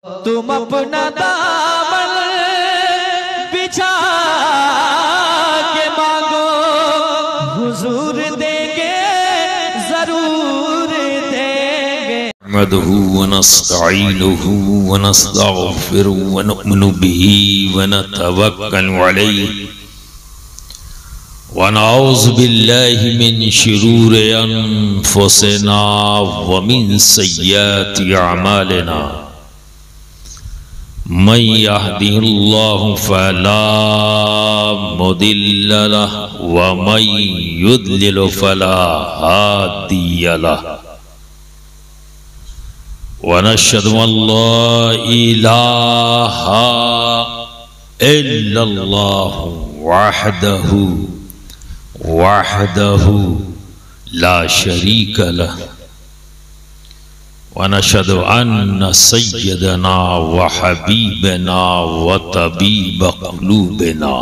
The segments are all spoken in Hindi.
तुम अपना दामन बिछा के मांगो, हुजूर देंगे, जरूर देंगे। नहमदुहु व नस्तईनुहु व नस्तगफिरुहु व नु'मिनु बिही व नतवक्कलु अलैहि व नऊज़ु बिल्लाहि मिन शुरूरि अनफुसिना व मिन सय्यिआति अअमालिना। मन यहदिहिल्लाहु फला मुदिल्ल लहु व मन युद्लिल फला हादिय लहु। व नशहदु अल्ला इलाहा इल्लल्लाहु वहदहु ला शरीक लहु। व नशहदु अन्न सय्यदना व हबीबना व तबीब क़ुलूबिना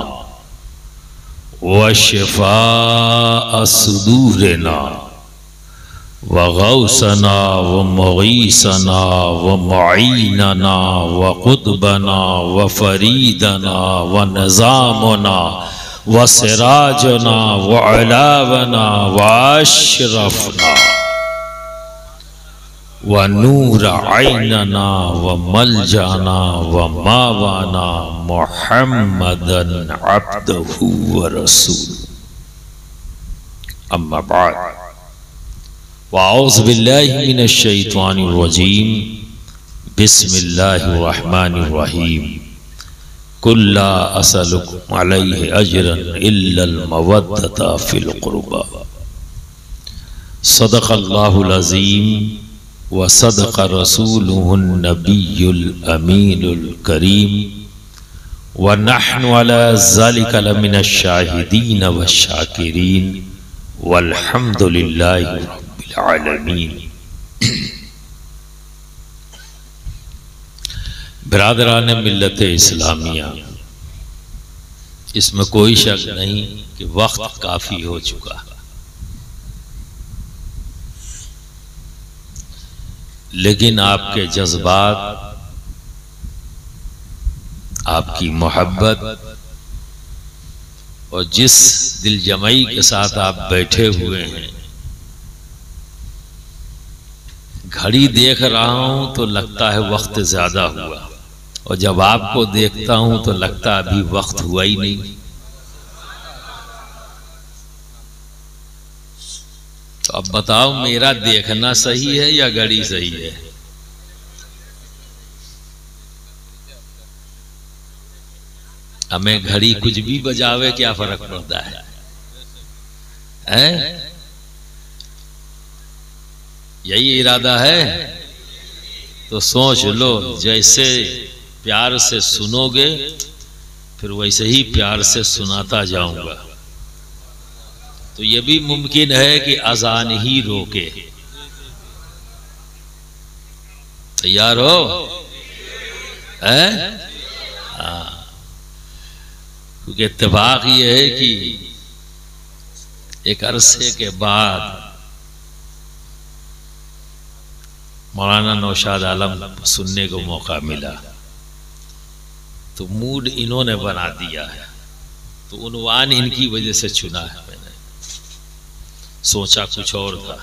व शिफ़ाअ सुदूरिना व गौसना व मुगीसना व मुईनना व क़ुतबना व फरीदना व निज़ामना व सिराजना व अलावना व अशरफना व नूर ऐनना व मलजाना व मावाना मुहम्मदन अब्दुहु व रसूलुहु। अम्मा बाद वअऊज़ु बिल्लाहि मिनश शैतानिर रजीम। बिस्मिल्लाहिर रहमानिर रहीम। कुल ला असअलुकुम अलैहि अजरन इल्लल मवद्दता फिल क़ुरबा। सदक़ल्लाहुल अज़ीम व सदक़ रसूलुहुन नबियुल अमीनुल करीम व नहनु अला ज़ालिका लमिनश शाहिदीन व शाकिरीन वल्हम्दुलिल्लाहि रब्बिल आलमीन। बिरादरान मिल्लत इस्लामिया, इसमें कोई शक नहीं कि वक्त काफ़ी हो चुका है, लेकिन आपके जज्बात, आपकी मोहब्बत और जिस दिलजमई के साथ आप बैठे हुए हैं, घड़ी देख रहा हूं तो लगता है वक्त ज्यादा हुआ, और जब आपको देखता हूं तो लगता है अभी वक्त हुआ ही नहीं। तो अब बताओ, मेरा देखना सही है या घड़ी सही है? हमें घड़ी कुछ भी बजावे क्या फर्क पड़ता है? यही इरादा है तो सोच लो, जैसे प्यार से सुनोगे फिर वैसे ही प्यार से सुनाता जाऊंगा। तो ये भी मुमकिन है कि अजान ही रोके। तैयार हो? हाँ, क्योंकि इत्तेफाक ये है कि एक अरसे के बाद मौलाना नौशाद आलम सुनने को मौका मिला, तो मूड इन्होंने बना दिया है, तो उन्वान इनकी वजह से चुना है। मैंने सोचा कुछ और था,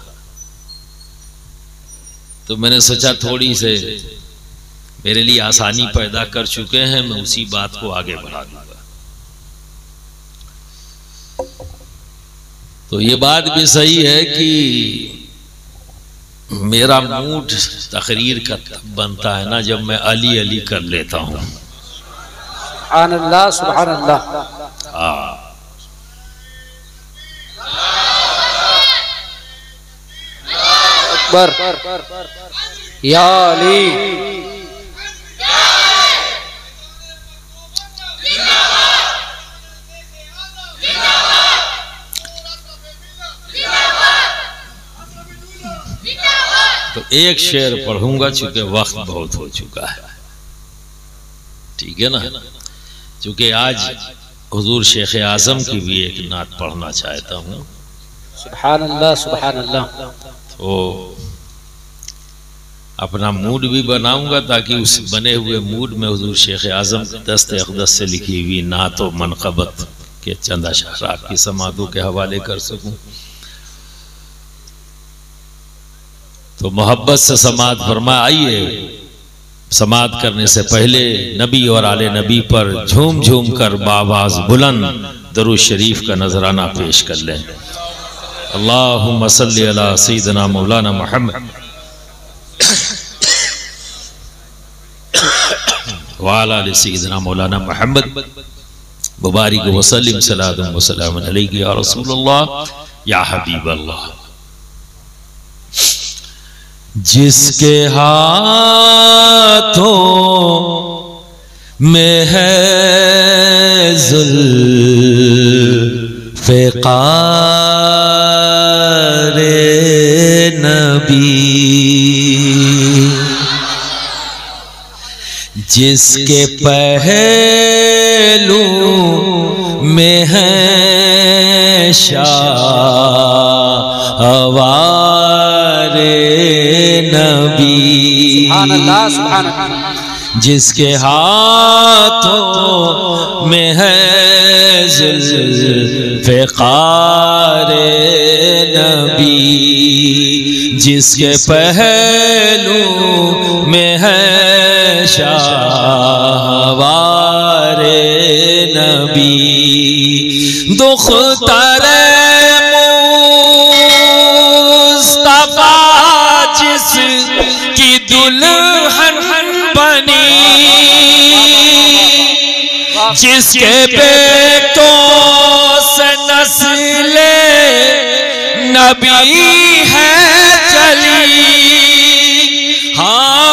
तो मैंने सोचा थोड़ी से मेरे लिए आसानी पैदा कर चुके हैं, मैं उसी बात को आगे बढ़ा दूंगा। तो ये बात भी सही है कि मेरा मूड तकरीर का तब बनता है ना जब मैं अली अली कर लेता हूँ। सुभान अल्लाह, सुभान अल्लाह। हाँ, अकबर या अली। तो एक शेर पढ़ूंगा चूंकि वक्त बहुत हो चुका है, ठीक है ना? चूंकि आज हुजूर शेख आजम की भी एक नात पढ़ना चाहता हूँ। सुभान अल्लाह, सुभान अल्लाह। तो अपना मूड भी बनाऊंगा ताकि उस बने हुए मूड में हुजूर शेख आज़म के दस्त अक़दस से लिखी हुई नात व मनक़बत के चंद अशआर आपकी समातों के हवाले कर सकूं। तो मोहब्बत से समात फरमा। आइए समात करने से पहले नबी और आले नबी पर झूम झूम कर बावाज बुलंद दरूद शरीफ का नजराना पेश कर लें। अल्लाहुम्मा सल्ली अला सय्यिदना मौलाना मुहम्मद व अला आलि सय्यिदना मौलाना मुहम्मद मुबारिक वसल्लिम सलातुन व सलामुन अलैका या रसूलल्लाह या हबीब अल्लाह। जिसके हाथों में है ज़ुल्फ़िकार नबी, जिसके पहलू में है शाहवारे नबी, सुभान अल्लाह सुभान अल्लाह। जिसके हाथों में है ज़ुल्फ़िकार नबी, जिसके पहलू में है शाहवारे नबी, दुख्तर मुस्तफा जिसकी दुल्हन बनी, जिसके बेटों से नस्ले नबी है चली, हाँ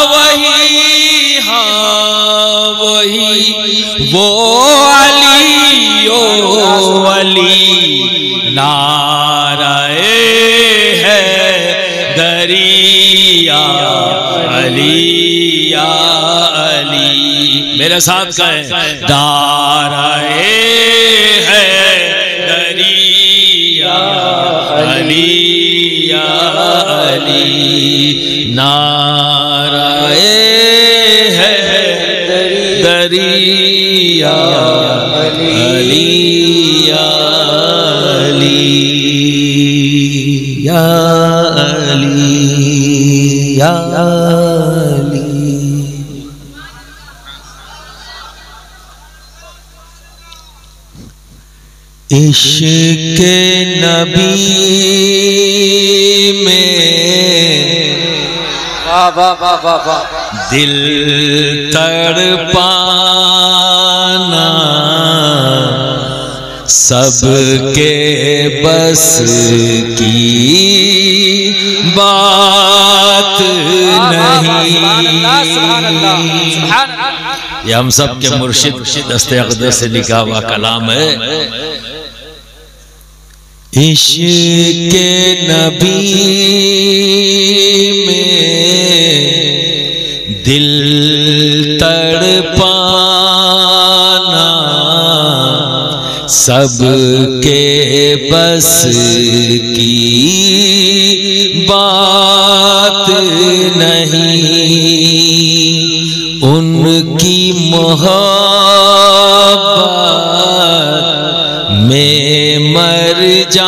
वही वो अली ओ अली, नाराए है दरिया अली या अली। मेरे साथ कहें, नाराए है दरिया अली या अली, नाराए है दरिया अली या अली या अली या अली। इश्क़ नबी में वाह वाह वाह वाह वाह। दिल तड़पाना सबके बस की बात नहीं। ये हम सब के मुर्शिद दस्ते अक़दस से लिखा हुआ कलाम है। इश्क़ नबी में दिल तड़पाना सबके बस की बात नहीं, उनकी मोहब्बत में मर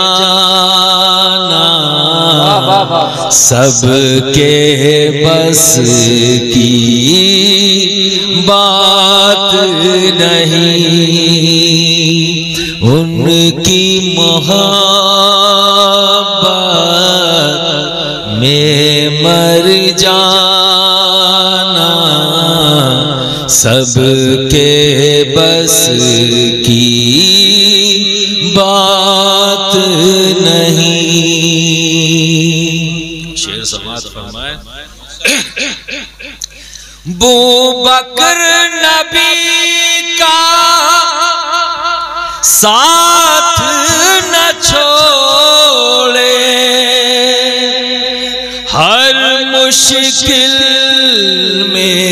जाना सबके बस की बात नहीं, उनकी मोहब्बत में मर जाना सबके बस की बात नहीं। शेर समात फरमाए, बू बकर नबी का साथ न छोड़े, हर मुश्किल में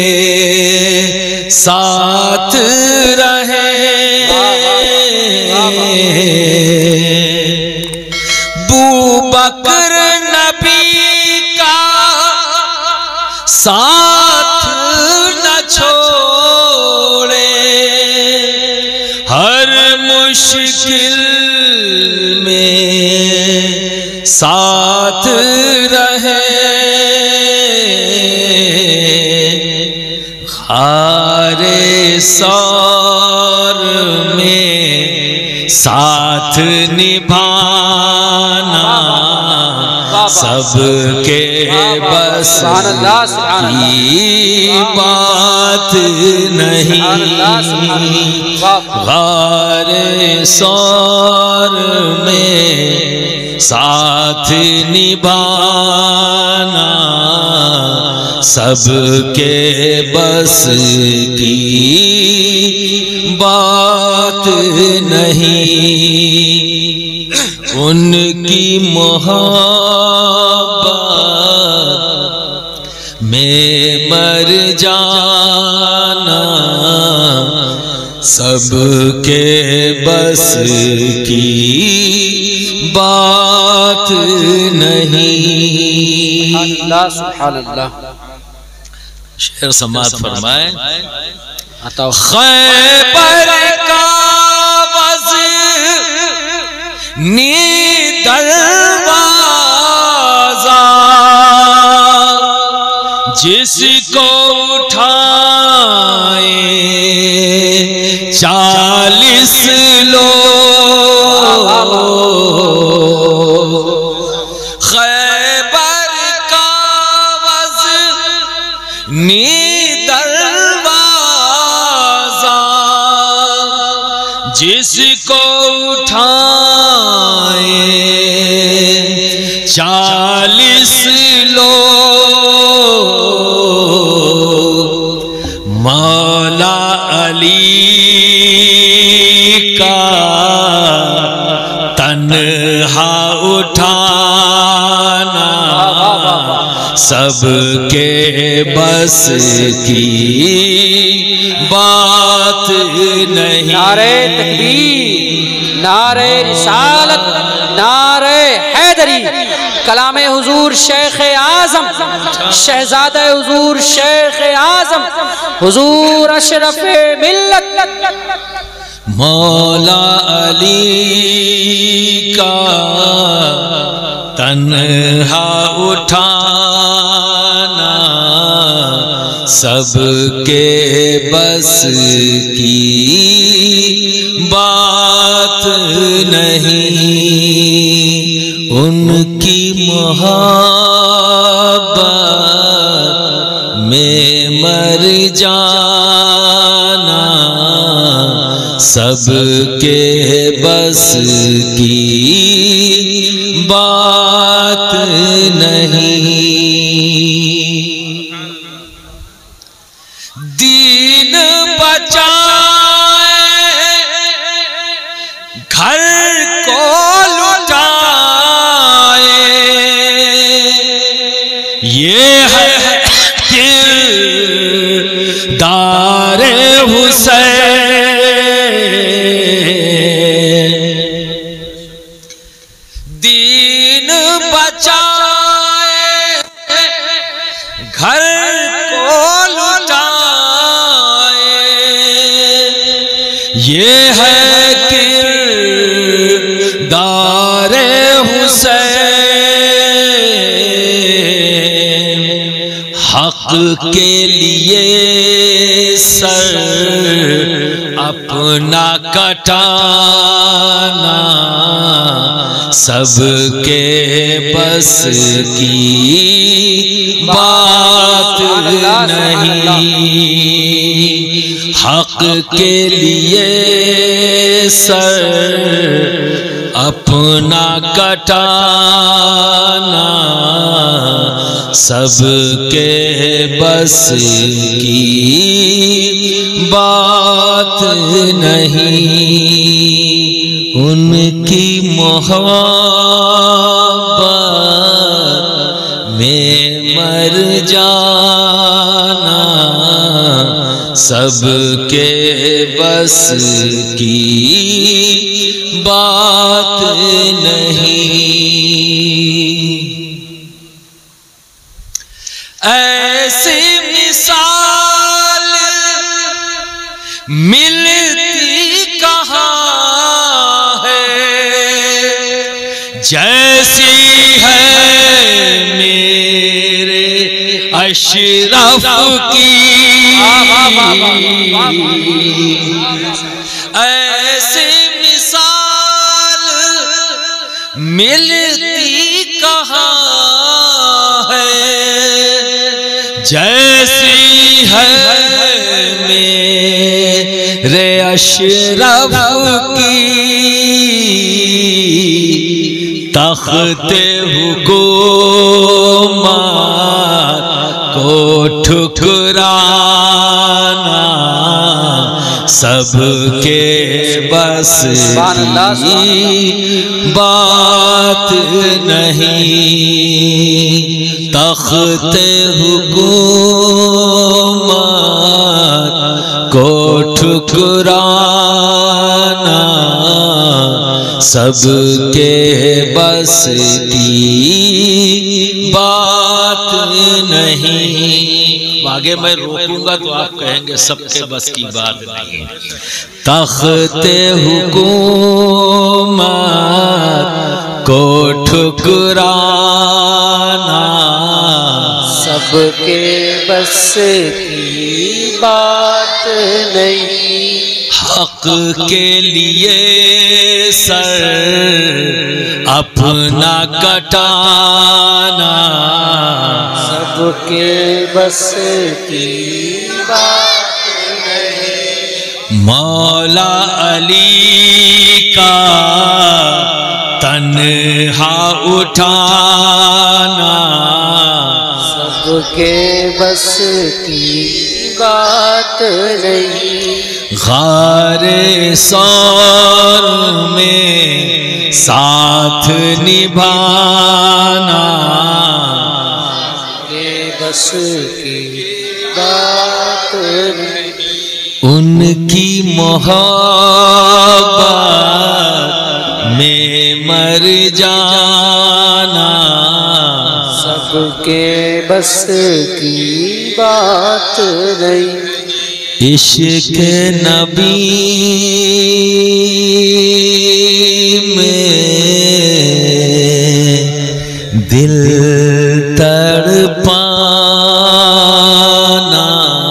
साथ रहे, बू बकर नबी का मुश्किल में साथ रहे, खारे सौर में साथ निभाना सबके बस की बात नहीं। खारे सौर में साथ निभाना सबके बस की बात नहीं। उनकी मोहब्बत में मर जाना सबके बस की बात नहीं। सुभान अल्लाह। शेर समात फरमाए, खैबर का वज़नी दरवाज़ा जिसको उठाए 40 लोग। खैबर का वज़नी दरवाज़ा जिसको उठाए 40 लोग। मौला अली का तन्हा उठाना सबके बस की बात नहीं। नारे तकबीर, नारे रिसालत, नारे हैदरी, कलाम हुजूर शेख आजम, शहजादा हुजूर शेख आजम, हुजूर अशरफ मिल्लत। मौला अली का तन्हा उठाना सबके बस की बात नहीं। उनकी मोहब्बत में मर जाना सबके बस की बात नहीं। दीन बचाए घर को लुटाए ये है किरदार हुसैन। दीन बचाए घर को लुटाए ये है किरदार हुसैन। हक के लिए सर अपना कटाना सबके बस की बात नहीं। हक के लिए सर अपना कटाना सबके बस की बात नहीं। उनकी मोहब्बत में मर जाना सबके बस की बात नहीं। ऐसी मिसाल मिलती कहाँ जैसी है मेरे अशरफ की ऐसी मिसाल मिलती कहाँ है, जैसी है मेरे अशरफ की तख्ते हुकूमत को ठुकराना सबके बस की बात नहीं, तख्ते हुकूमत को ठुकराना सबके बस की बात नहीं। आगे मैं रोकूंगा तो आप कहेंगे सबके बस की बात नहीं। तख्ते हुकूमत को ठुकराना सबके बस की बात नहीं, हक के लिए सर अपना कटाना सबके बस की बात नहीं, मौला अली का तन्हा उठाना सबके बस की बात नहीं, गारे सौर में साथ निभाना के बस की बात नहीं, उनकी मोहब्बत में मर जाना सबके बस की बात नहीं, इश्क नबी में दिल तड़पाना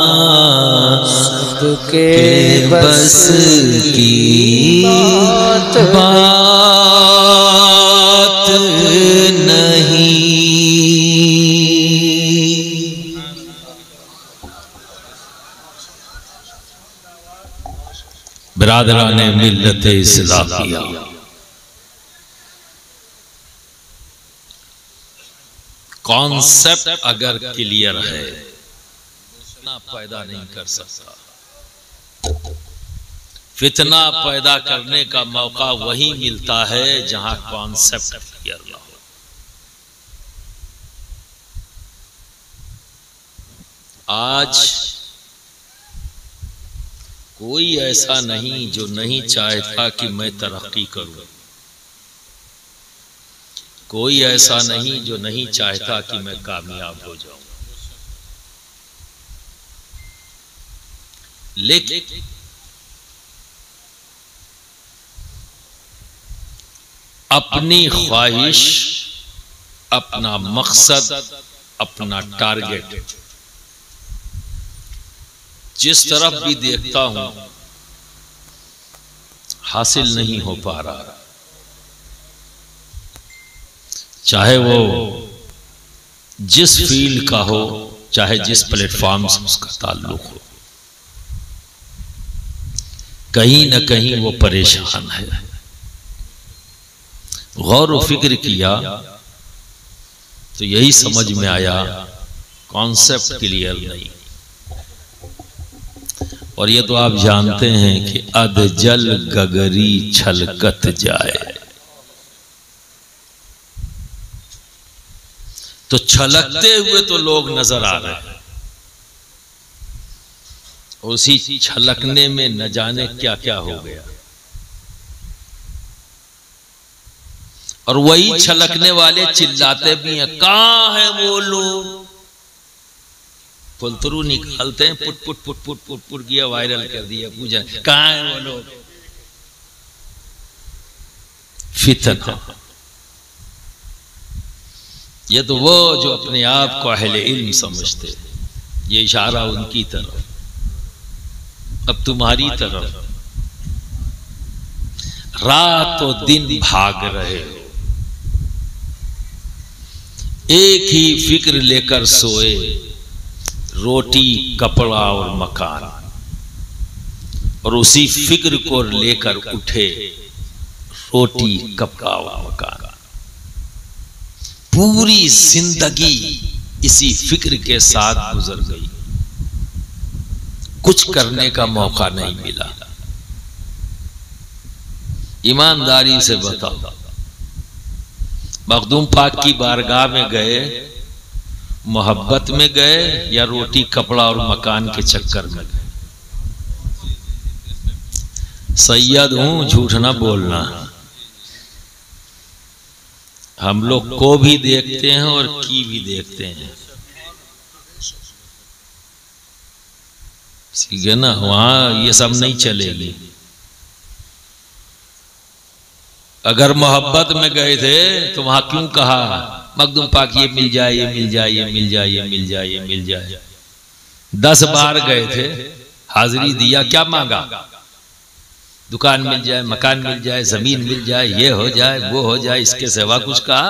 सबके बस की बात नहीं। बिरादरान मिल्लत इस्लामिया, कॉन्सेप्ट अगर क्लियर है फितना पैदा नहीं कर सकता। फितना पैदा करने का मौका वही मिलता है जहां कॉन्सेप्ट क्लियर ना हो। आज कोई ऐसा नहीं जो नहीं चाहता कि मैं तरक्की करूं, कोई ऐसा नहीं जो नहीं चाहता कि मैं कामयाब हो जाऊं, लेकिन अपनी ख्वाहिश, अपना मकसद, अपना टारगेट जिस तरफ भी देखता हूं हासिल नहीं हो पा रहा, चाहे वो जिस फील्ड का हो, चाहे जिस प्लेटफॉर्म से उसका ताल्लुक हो, कहीं न कहीं वो परेशान है। गौर व फिक्र किया तो यही समझ में आया कॉन्सेप्ट क्लियर नहीं। और ये तो आप जानते हैं कि अध जल गगरी छलकत जाए, तो छलकते हुए तो लोग नजर आ रहे हैं, उसी छलकने में न जाने क्या क्या हो गया। और वही छलकने वाले चिल्लाते भी हैं, कहां है वो लोग? फुलतरू निकालते हैं, पुट पुट पुट पुट पुट पुट किया, वायरल कर दिया, पूछा कहां है वो लोग? फितना ये तो वो जो अपने आप को अहले इल्म समझते, ये इशारा उनकी तरफ। अब तुम्हारी तरफ रात और दिन भाग रहे हो, एक ही फिक्र लेकर सोए, रोटी कपड़ा और मकान, और उसी फिक्र को लेकर उठे, रोटी कपड़ा और मकान। पूरी जिंदगी इसी फिक्र के साथ गुजर गई, कुछ करने का मौका नहीं मिला। ईमानदारी से बताओ, मखदूम पाक की बारगाह में गए, मोहब्बत में गए या रोटी कपड़ा और मकान के चक्कर में गए? सैयद हूं, झूठ ना बोलना। हम लोग को भी देखते हैं और की भी देखते हैं, ठीक है ना? वहां ये सब नहीं चलेगी। अगर मोहब्बत में गए थे तो वहां क्यों कहा मखदूम पाक ये मिल जाए, ये मिल जाए, ये मिल जाए, ये मिल जाए, ये मिल जाए? 10 बार गए थे, हाजिरी दिया, क्या मांगा? दुकान मिल जाए, मकान मिल जाए, जमीन मिल जाए, ये हो जाए, वो हो जाए, इसके सिवा कुछ कहा?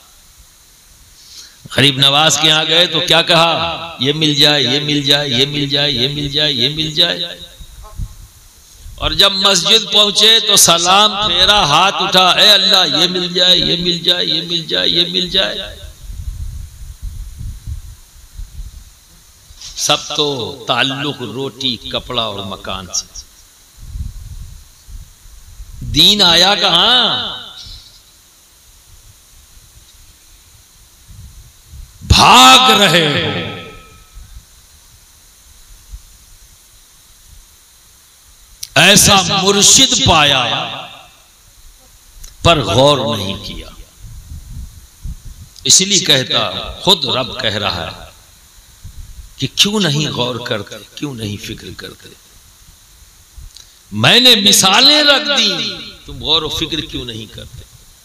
गरीब नवाज के यहाँ गए तो क्या कहा? ये मिल जाए, ये मिल जाए, ये मिल जाए, ये मिल जाए, ये मिल जाए। और जब मस्जिद पहुंचे तो सलाम फेरा, हाथ उठा, ए अल्लाह ये मिल जाए, ये मिल जाए, ये मिल जाए, ये मिल जाए। सब तो ताल्लुक रोटी कपड़ा और मकान से। दीन आया कहां? भाग रहे हो। ऐसा मुर्शिद पाया पर गौर नहीं किया। इसलिए कहता, खुद रब कह रहा है कि क्यों नहीं गौर करते, क्यों नहीं फिक्र करते? मैंने मिसालें रख दी, तुम गौर और फिक्र क्यों नहीं करते?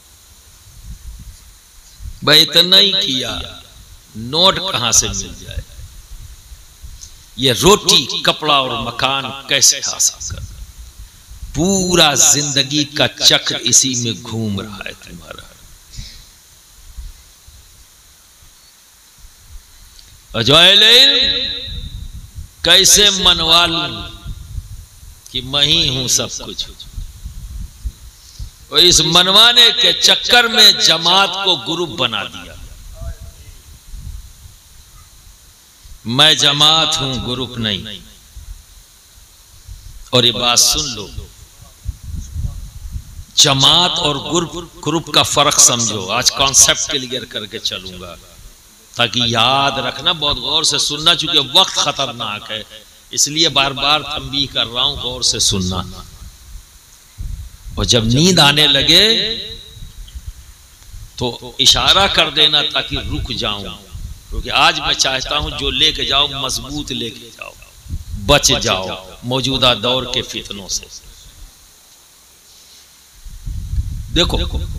भाई इतना ही किया, नोट कहां से मिल जाए? ये रोटी कपड़ा और मकान कैसे हासिल कर? पूरा जिंदगी का चक्र इसी में घूम रहा है तुम्हारा। अजौल कैसे मनवा लूं कि मैं ही हूं सब कुछ? और इस मनवाने के चक्कर में जमात को ग्रुप बना दिया। मैं जमात हूं, ग्रुप नहीं। और ये बात सुन लो, जमात और ग्रुप का फर्क समझो। आज कॉन्सेप्ट क्लियर करके चलूंगा ताकि याद रखना, बहुत गौर से सुनना, चूंकि वक्त खतरनाक है इसलिए बार बार तंबीह कर रहा हूं, गौर से सुनना। और जब नींद आने लगे तो इशारा कर देना ताकि रुक जाऊं, क्योंकि आज मैं चाहता हूं जो लेके जाओ मजबूत लेके जाओ, बच जाओ मौजूदा दौर के फितनों से। देखो,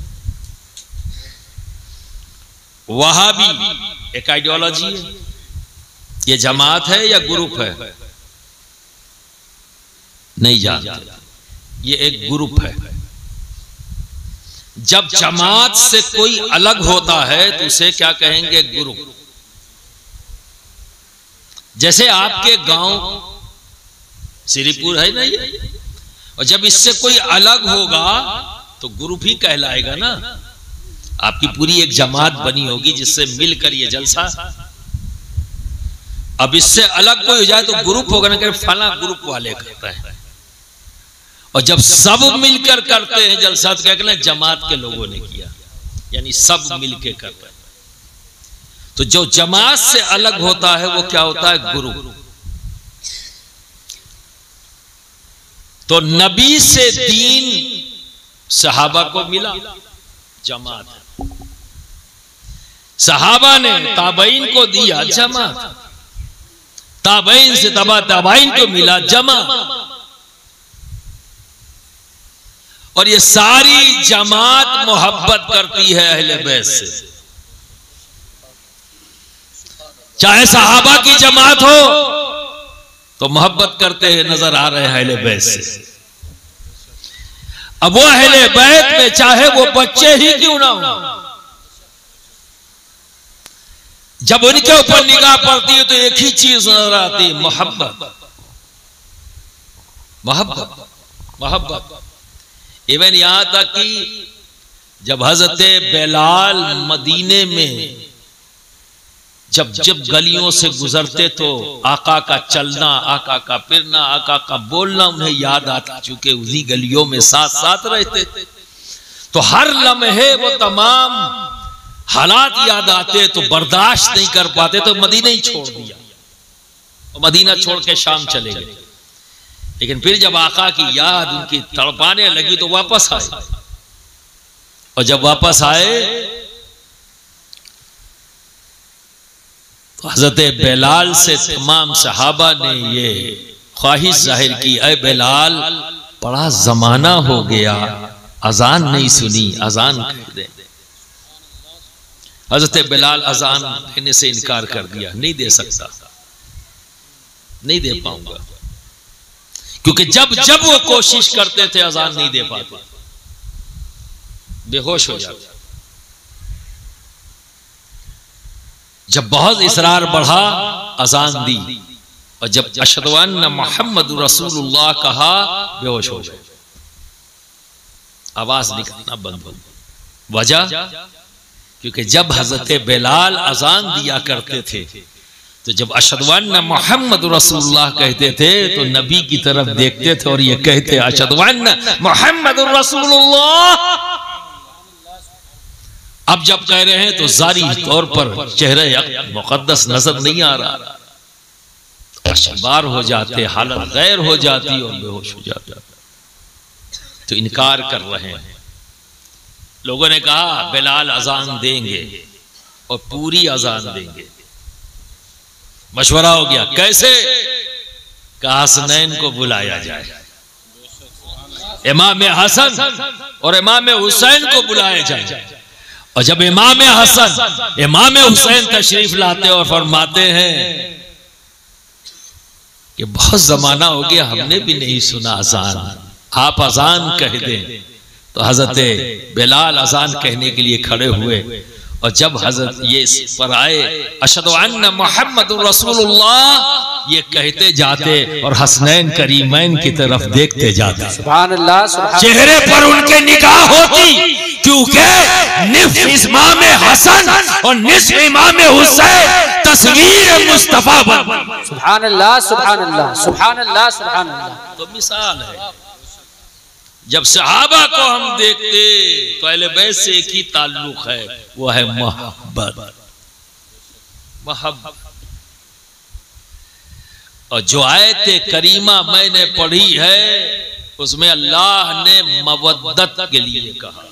वहाबी एक आइडियोलॉजी है, ये जमात है या ग्रुप है? नहीं जानते, ये एक ग्रुप है। जब जमात से कोई अलग होता है तो उसे क्या कहेंगे? ग्रुप। जैसे आपके गांव श्रीपुर है ना ये, और जब इससे कोई अलग होगा तो ग्रुप ही कहलाएगा ना। आपकी पूरी एक जमात बनी होगी जिससे मिलकर ये जलसा। अब इससे अलग कोई हो जाए तो ग्रुप होगा ना, फला ग्रुप वाले करता है। और जब सब मिलकर करते हैं जलसा तो क्या कहना? जमात के लोगों ने किया, यानी सब मिलकर करते हैं। तो जो जमात से अलग होता है वो क्या होता है? ग्रुप। तो नबी से दीन सहाबा को मिला, जमात। सहाबा ने ताबईन को दिया, जमात। ताबईन से तबा ताबईन को मिला, जमा। और ये सारी जमात मोहब्बत करती है अहले बैत से। चाहे सहाबा की जमात हो तो मोहब्बत करते हुए नजर आ रहे हैं अहले बैत से। अब वो अहले बैत में चाहे वो बच्चे ही क्यों ना हो, जब उनके ऊपर निगाह पड़ती है तो एक ही चीज नजर आती है, मोहब्बत मोहब्बत मोहब्बत। इवन यहां तक कि जब हजरत बेलाल मदीने में जब जब गलियों से गुजरते तो आका का चलना, आका का फिरना, आका का बोलना उन्हें याद आता, चूंकि उन्हीं गलियों में साथ साथ रहते थे तो हर लम्हे वो तमाम हालात याद आते तो बर्दाश्त नहीं कर पाते तो मदीना ही छोड़ दिया और मदीना छोड़ के शाम चले गए। लेकिन फिर जब आका की याद उनकी तड़पाने लगी तो वापस आए, और जब वापस आए तो हजरत बेलाल से तमाम सहाबा ने ये ख्वाहिश जाहिर की, अय बेलाल बड़ा जमाना हो गया अजान नहीं सुनी, अजान कह दे। हजरत बेलाल अजान देने से इनकार कर दिया, नहीं दे सकता, नहीं दे पाऊंगा, क्योंकि जब जब वो कोशिश करते थे अजान नहीं दे पाते, बेहोश हो जाते। जब बहुत इसरार बढ़ा अजान दी, और जब अशहदु अन्ना मुहम्मद रसूलुल्लाह कहा बेहोश हो गए, आवाज निकलना बंद हो गई। वजह क्योंकि जब हजरत बेलाल अजान दिया करते थे तो जब अशहदु अन्ना मुहम्मद रसूलुल्लाह कहते थे तो नबी की तरफ देखते थे और ये कहते अशहदु अन्ना मुहम्मद रसूलुल्लाह। अब जब कह रहे हैं तो जारी तौर पर चेहरे मुकद्दस नजर नहीं आ रहा, अशबार हो जाते, हालत गैर हो जाती और बेहोश हो जाता, तो इनकार कर रहे हैं। लोगों ने कहा बेलाल अजान देंगे और पूरी अजान देंगे। मशवरा हो गया कैसे, कहा हसनैन को बुलाया जाए, इमाम हसन और इमाम हुसैन को बुलाया जाए। और जब इमाम हसन इमाम हुसैन तशरीफ लाते और फरमाते हैं कि बहुत जमाना हो गया हमने भी नहीं सुना अजान, आप अजान कह दें, तो हजरत बेलाल अजान कहने के लिए खड़े हुए। और जब हजरत ये पर आए अशहदु अन्ना मुहम्मद रसूलुल्लाह ये कहते जाते और हसनैन करीमैन की तरफ देखते जाते, सुभान अल्लाह, सुभान चेहरे पर उनके निगाह होती, क्योंकि निस्फ इमाम हसन और निस्फ इमाम हुसैन तस्वीर मुस्तफा बन। सुभान अल्लाह, सुभान अल्लाह, सुभान अल्लाह, सुभान अल्लाह। तो मिसाल है, जब सहाबा को हम देखते तो अहले बैत से एक ही ताल्लुक है, वो है मोहब्बत, मोहब्बत। और जो आयत करीमा मैंने पढ़ी है उसमें अल्लाह ने मवद्दत के लिए कहा।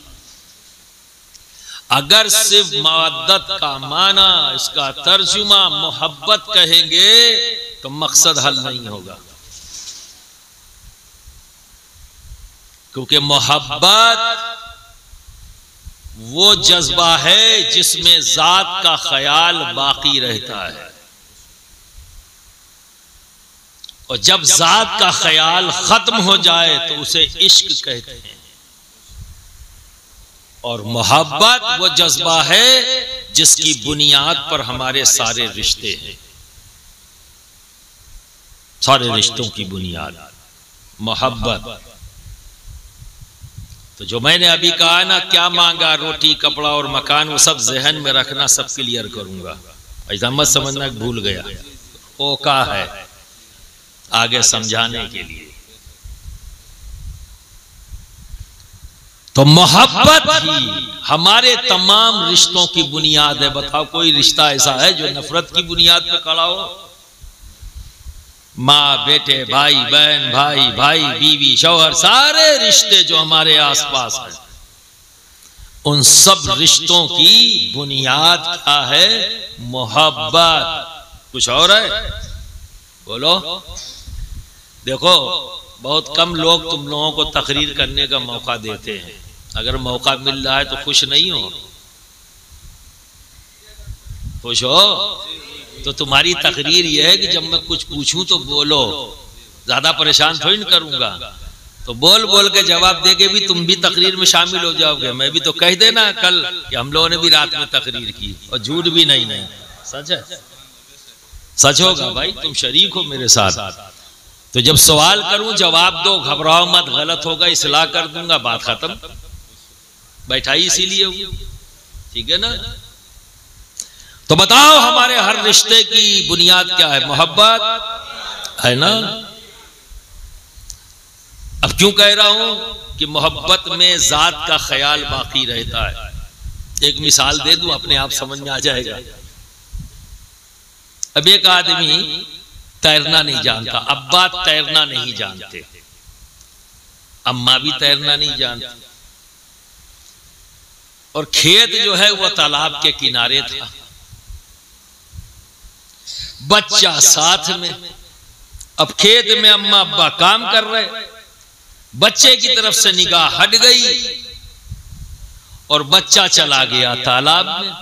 अगर सिर्फ मवद्दत का माना, इसका तर्जुमा मोहब्बत कहेंगे तो मकसद हल नहीं होगा, क्योंकि मोहब्बत वो जज्बा है जिसमें जात का ख्याल बाकी रहता है, और जब जात का ख्याल खत्म हो जाए तो उसे इश्क कहते हैं। और मोहब्बत वो जज्बा है जिसकी बुनियाद पर हमारे सारे रिश्ते हैं, सारे रिश्तों की बुनियाद मोहब्बत। तो जो मैंने अभी कहा ना, क्या मांगा, रोटी कपड़ा और मकान, वो सब जहन में रखना, सब क्लियर करूंगा, ऐसा मत समझना भूल गया, वो का है आगे समझाने के लिए। तो मोहब्बत ही हमारे तमाम रिश्तों की बुनियाद है। बताओ कोई रिश्ता ऐसा है जो नफरत की बुनियाद पे खड़ा हो? माँ बेटे, भाई बहन, भाई भाई बीवी शौहर, सारे रिश्ते जो हमारे आसपास हैं, उन सब रिश्तों की बुनियाद क्या है? मोहब्बत। कुछ और है? बोलो। देखो बहुत कम लोग तुम लोगों को तकरीर करने का मौका देते हैं, अगर मौका मिल रहा है तो खुश नहीं हो? खुश हो? तो तुम्हारी तकरीर यह है कि जब मैं कुछ पूछूं तो बोलो, ज्यादा परेशान थोड़ी न करूंगा। तो बोल बोल के जवाब देके भी तुम भी तकरीर में शामिल हो जाओगे। मैं भी तो कह देना कल कि हम लोगों ने भी रात में तकरीर की, और झूठ भी नहीं सच है, सच होगा भाई, तुम शरीक हो मेरे साथ। तो जब सवाल करूं जवाब दो, घबराओ मत, गलत होगा इस्लाह कर दूंगा, बात खत्म। बैठाई इसीलिए हूं, ठीक है ना। तो बताओ हमारे हर रिश्ते की बुनियाद क्या है? मोहब्बत है ना। अब क्यों कह रहा हूं कि मोहब्बत में जात का ख्याल बाकी रहता है। एक मिसाल दे दूं, अपने आप समझ में आ जाएगा। अब एक आदमी तैरना नहीं जानता, अब्बा तैरना नहीं जानते, अम्मा भी तैरना नहीं जानती, और खेत जो है वह तालाब के किनारे था, बच्चा साथ में। अब खेत में अम्मा अब्बा काम कर रहे, बच्चे की तरफ से निगाह हट गई और बच्चा चला गया तालाब में।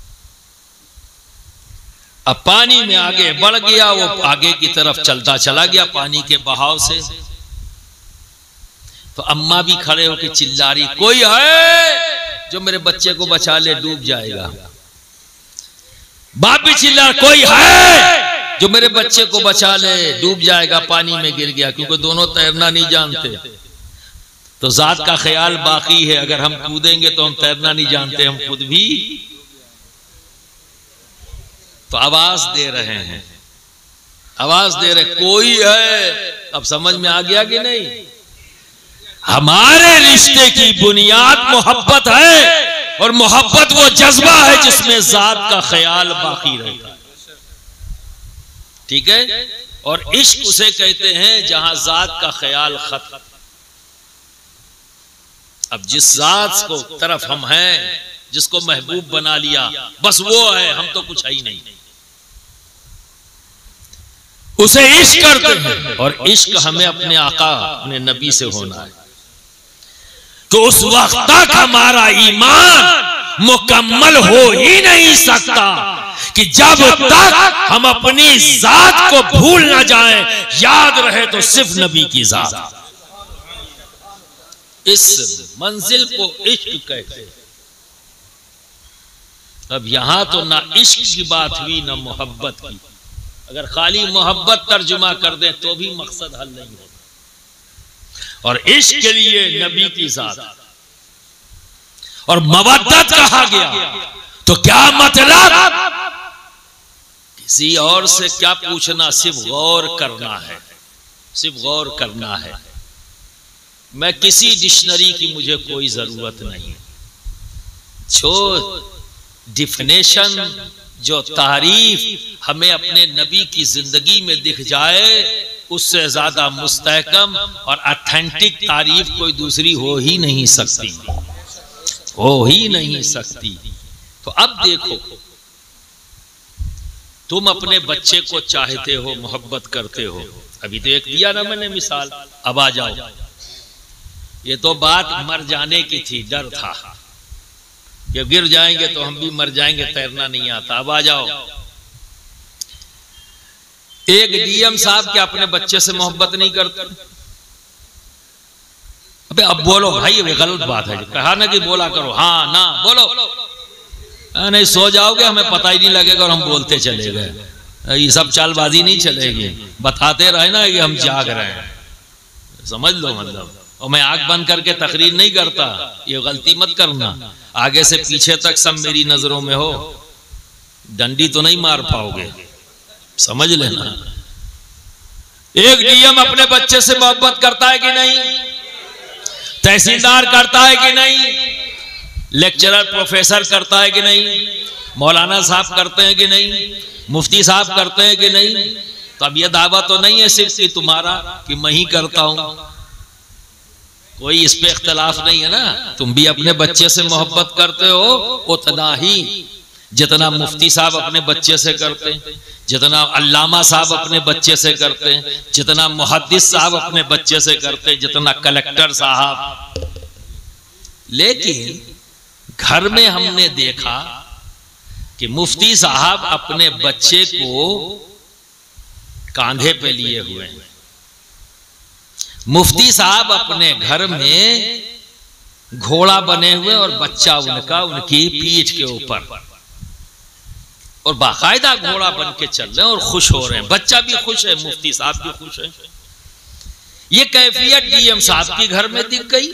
अब पानी में आगे बढ़ गया, वो आगे की तरफ चलता चला गया पानी के बहाव से। तो अम्मा भी खड़े होकर चिल्ला रही, कोई है जो मेरे बच्चे को बचा ले, डूब जाएगा। बाप भी चिल्ला, कोई है जो मेरे बच्चे को बचा ले, डूब जाएगा, पानी में गिर गया। क्योंकि दोनों तैरना नहीं जानते। तो जात का ख्याल बाकी है, अगर हम कूदेंगे तो हम तैरना नहीं जानते, हम खुद भी। तो आवाज दे रहे हैं, आवाज दे रहे, कोई है। अब समझ में आ गया कि नहीं? हमारे रिश्ते की बुनियाद मोहब्बत है, और मोहब्बत वो जज्बा है जिसमें जात का ख्याल बाकी रहता है, ठीक है। और इश्क उसे कहते हैं जहां जात का ख्याल खत्म। अब जिस जात को तरफ हम हैं, जिसको महबूब बना लिया, बस वो है, हम तो कुछ है ही नहीं, उसे इश्क करते हैं। और इश्क हमें अपने आका, अपने नबी से होना है। तो उस वक्त तक हमारा ईमान मुकम्मल हो ही नहीं सकता कि जब तक हम अपनी जात को भूल ना जाएं, याद रहे तो सिर्फ नबी की जात। इस मंजिल को इश्क कहते हैं। अब यहां तो ना इश्क की बात हुई ना मोहब्बत की। अगर खाली मोहब्बत तर्जुमा कर दे तो भी मकसद हल नहीं होगा। और इश्क के लिए नबी की जात और मवद्दत कहा गया, तो क्या मतलब? किसी और से क्या पूछना, सिर्फ गौर करना है, सिर्फ गौर करना है। मैं किसी डिक्शनरी की मुझे कोई जरूरत नहीं। जो डिफिनेशन, जो तारीफ हमें अपने नबी की जिंदगी में दिख जाए, उससे ज्यादा मुस्तहकम और ऑथेंटिक तारीफ कोई दूसरी हो ही नहीं सकती, हो ही नहीं सकती। तो अब देखो, तुम अपने बच्चे को चाहते हो, मोहब्बत करते हो। अभी तो एक दिया ना मैंने मिसाल, अब आ जाओ। ये तो बात मर जाने की थी, डर था कि गिर जाएंगे तो हम भी मर जाएंगे, तैरना नहीं आता। अब आ जाओ, एक डीएम साहब के अपने बच्चे से मोहब्बत नहीं करते। अबे अब बोलो भाई, ये गलत बात है। कहा ना कि बोला करो, हाँ ना बोलो, नहीं सो जाओगे, हमें पता ही नहीं लगेगा और हम बोलते चले गए। ये सब चालबाजी नहीं चलेगी, बताते रहे ना कि हम जाग रहे हैं, समझ लो मतलब। और मैं आंख बंद करके तकरीर नहीं करता, ये गलती मत करना। आगे से पीछे तक सब मेरी नजरों में हो, डंडी तो नहीं मार पाओगे, समझ लेना। एक डीएम अपने बच्चे से मोहब्बत करता है कि नहीं? तहसीलदार करता है कि नहीं? लेक्चरर प्रोफेसर करता है कि नहीं? मौलाना साहब करते हैं कि नहीं? मुफ्ती साहब करते हैं कि नहीं? तो अब यह दावा तो नहीं है सिर्फ कि तुम्हारा कि मैं ही करता हूं, कोई इस पे इख्तलाफ नहीं है ना। तुम भी अपने बच्चे से मोहब्बत करते हो उतना ही जितना मुफ्ती साहब अपने बच्चे से करते हैं, जितना अल्लामा साहब अपने बच्चे से करते हैं, जितना मुहद्दिस साहब अपने बच्चे से करते हैं, जितना कलेक्टर साहब। लेकिन घर में हमने देखा कि मुफ्ती साहब अपने बच्चे को कांधे पे लिए हुए हैं। मुफ्ती साहब अपने घर में घोड़ा बने हुए और बच्चा उनका उनकी पीठ के ऊपर, और बाकायदा घोड़ा बन के चल रहे हैं और खुश हो रहे हैं। बच्चा भी खुश है, मुफ्ती साहब भी खुश है। ये कैफियत डीएम साहब के घर में दिख गई,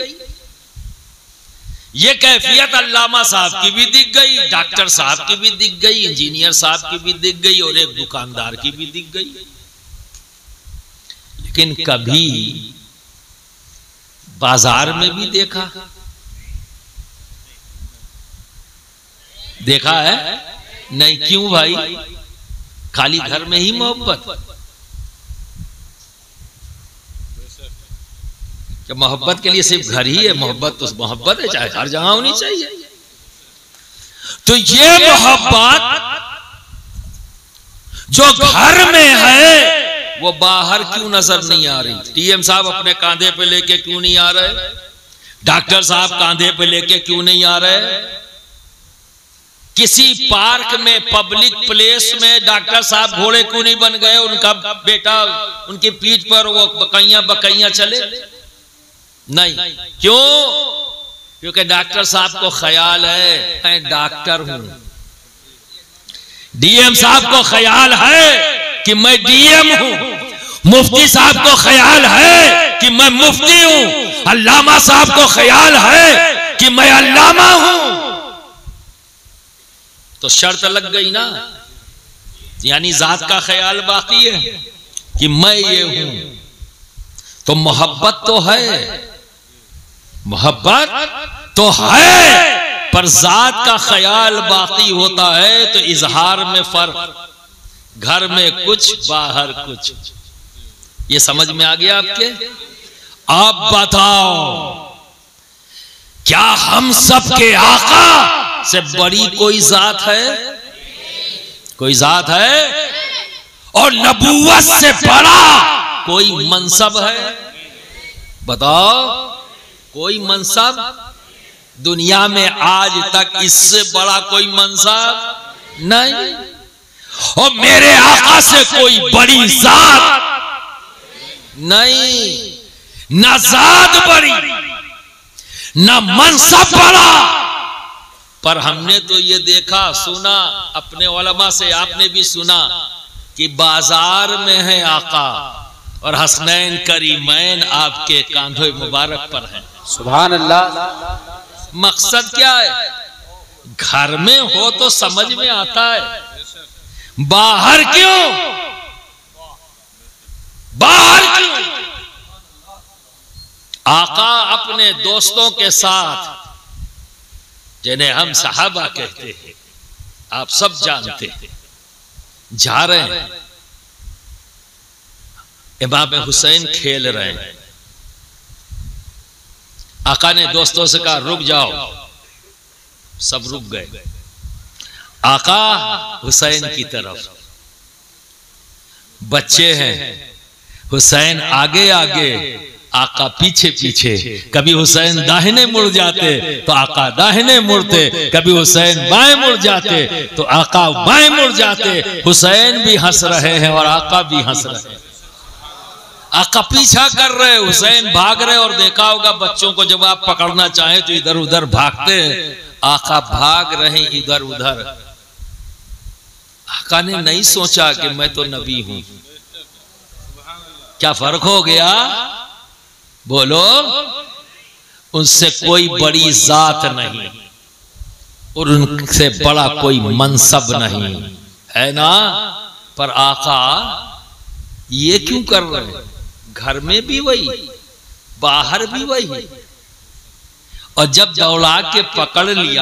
ये कैफियत अल्लामा साहब की भी दिख गई, डॉक्टर साहब की भी दिख गई, इंजीनियर साहब की भी दिख गई, और एक दुकानदार की भी दिख गई। लेकिन कभी बाजार में भी देखा है नहीं? क्यों भाई? खाली घर में ही मोहब्बत? क्या मोहब्बत के लिए सिर्फ घर ही है? मोहब्बत तो मोहब्बत है, चाहे हर जगह होनी चाहिए। तो ये मोहब्बत जो घर में है वो बाहर क्यों नजर नहीं आ रही? टीएम साहब अपने कांधे पे लेके क्यों नहीं आ रहे? डॉक्टर साहब कांधे पे लेके क्यों नहीं आ रहे? किसी पार्क में, पब्लिक प्लेस में डॉक्टर साहब घोड़े क्यों नहीं बन गए? उनका बेटा उनकी पीठ पर वो बकैया चले नहीं। क्यों? क्योंकि डॉक्टर साहब को ख्याल है मैं डॉक्टर हूं, डीएम साहब को ख्याल है कि मैं डीएम हूं, मुफ्ती साहब को ख्याल है कि मैं मुफ्ती हूं, अल्लामा साहब को ख्याल है कि मैं अल्लामा हूं। तो शर्त लग गई ना, यानी जात का ख्याल बाकी है कि मैं ये हूं। तो मोहब्बत तो है, मोहब्बत तो है, पर जात का ख्याल बाकी होता है। तो इजहार में फर्क, घर में कुछ बाहर कुछ। ये समझ में आ गया आपके? आप बताओ, क्या हम सब के आका से बड़ी कोई जात है? कोई जात है? और नबूवत से बड़ा कोई मनसब है? बताओ, कोई मनसब दुनिया में आज तक इससे बड़ा कोई मनसब नहीं। और मेरे आका से कोई बड़ी जात नहीं, ना जात बड़ी ना मनसब बड़ा। पर हमने तो ये देखा सुना अपने उलमा से, आपने भी सुना कि बाजार में है आका और हसनैन करीमैन आपके कांधे मुबारक पर हैं। सुभान अल्लाह। मकसद क्या है? घर में हो तो समझ में आता है, बाहर क्यों? बाहर क्यों? आका अपने दोस्तों के साथ, जिन्हें हम सहाबा कहते हैं, आप सब जानते हैं, जा रहे हैं। इमाम हुसैन खेल रहे हैं। आका ने दोस्तों से कहा रुक जाओ, सब रुक गए। आका हुसैन की तरफ, बच्चे हैं, हुसैन आगे आगे, आका पीछे पीछे। कभी हुसैन दाहिने मुड़ जाते तो आका दाहिने मुड़ते, कभी हुसैन बाएं मुड़ जाते तो आका बाएं मुड़ जाते। हुसैन भी हंस रहे हैं और आका भी हंस रहे हैं। आका पीछा कर रहे, हुसैन भाग रहे। और देखा होगा बच्चों को जब आप पकड़ना चाहें तो इधर उधर भागते हैं, आका भाग रहे इधर उधर। आका ने नहीं सोचा कि मैं तो नबी हूं। क्या फर्क हो गया? बोलो। उनसे कोई बड़ी जात नहीं और उनसे बड़ा कोई मनसब नहीं है ना। पर आका ये क्यों कर रहे हैं? घर में भी वही, बाहर भी वही। और जब दौड़ा के पकड़ लिया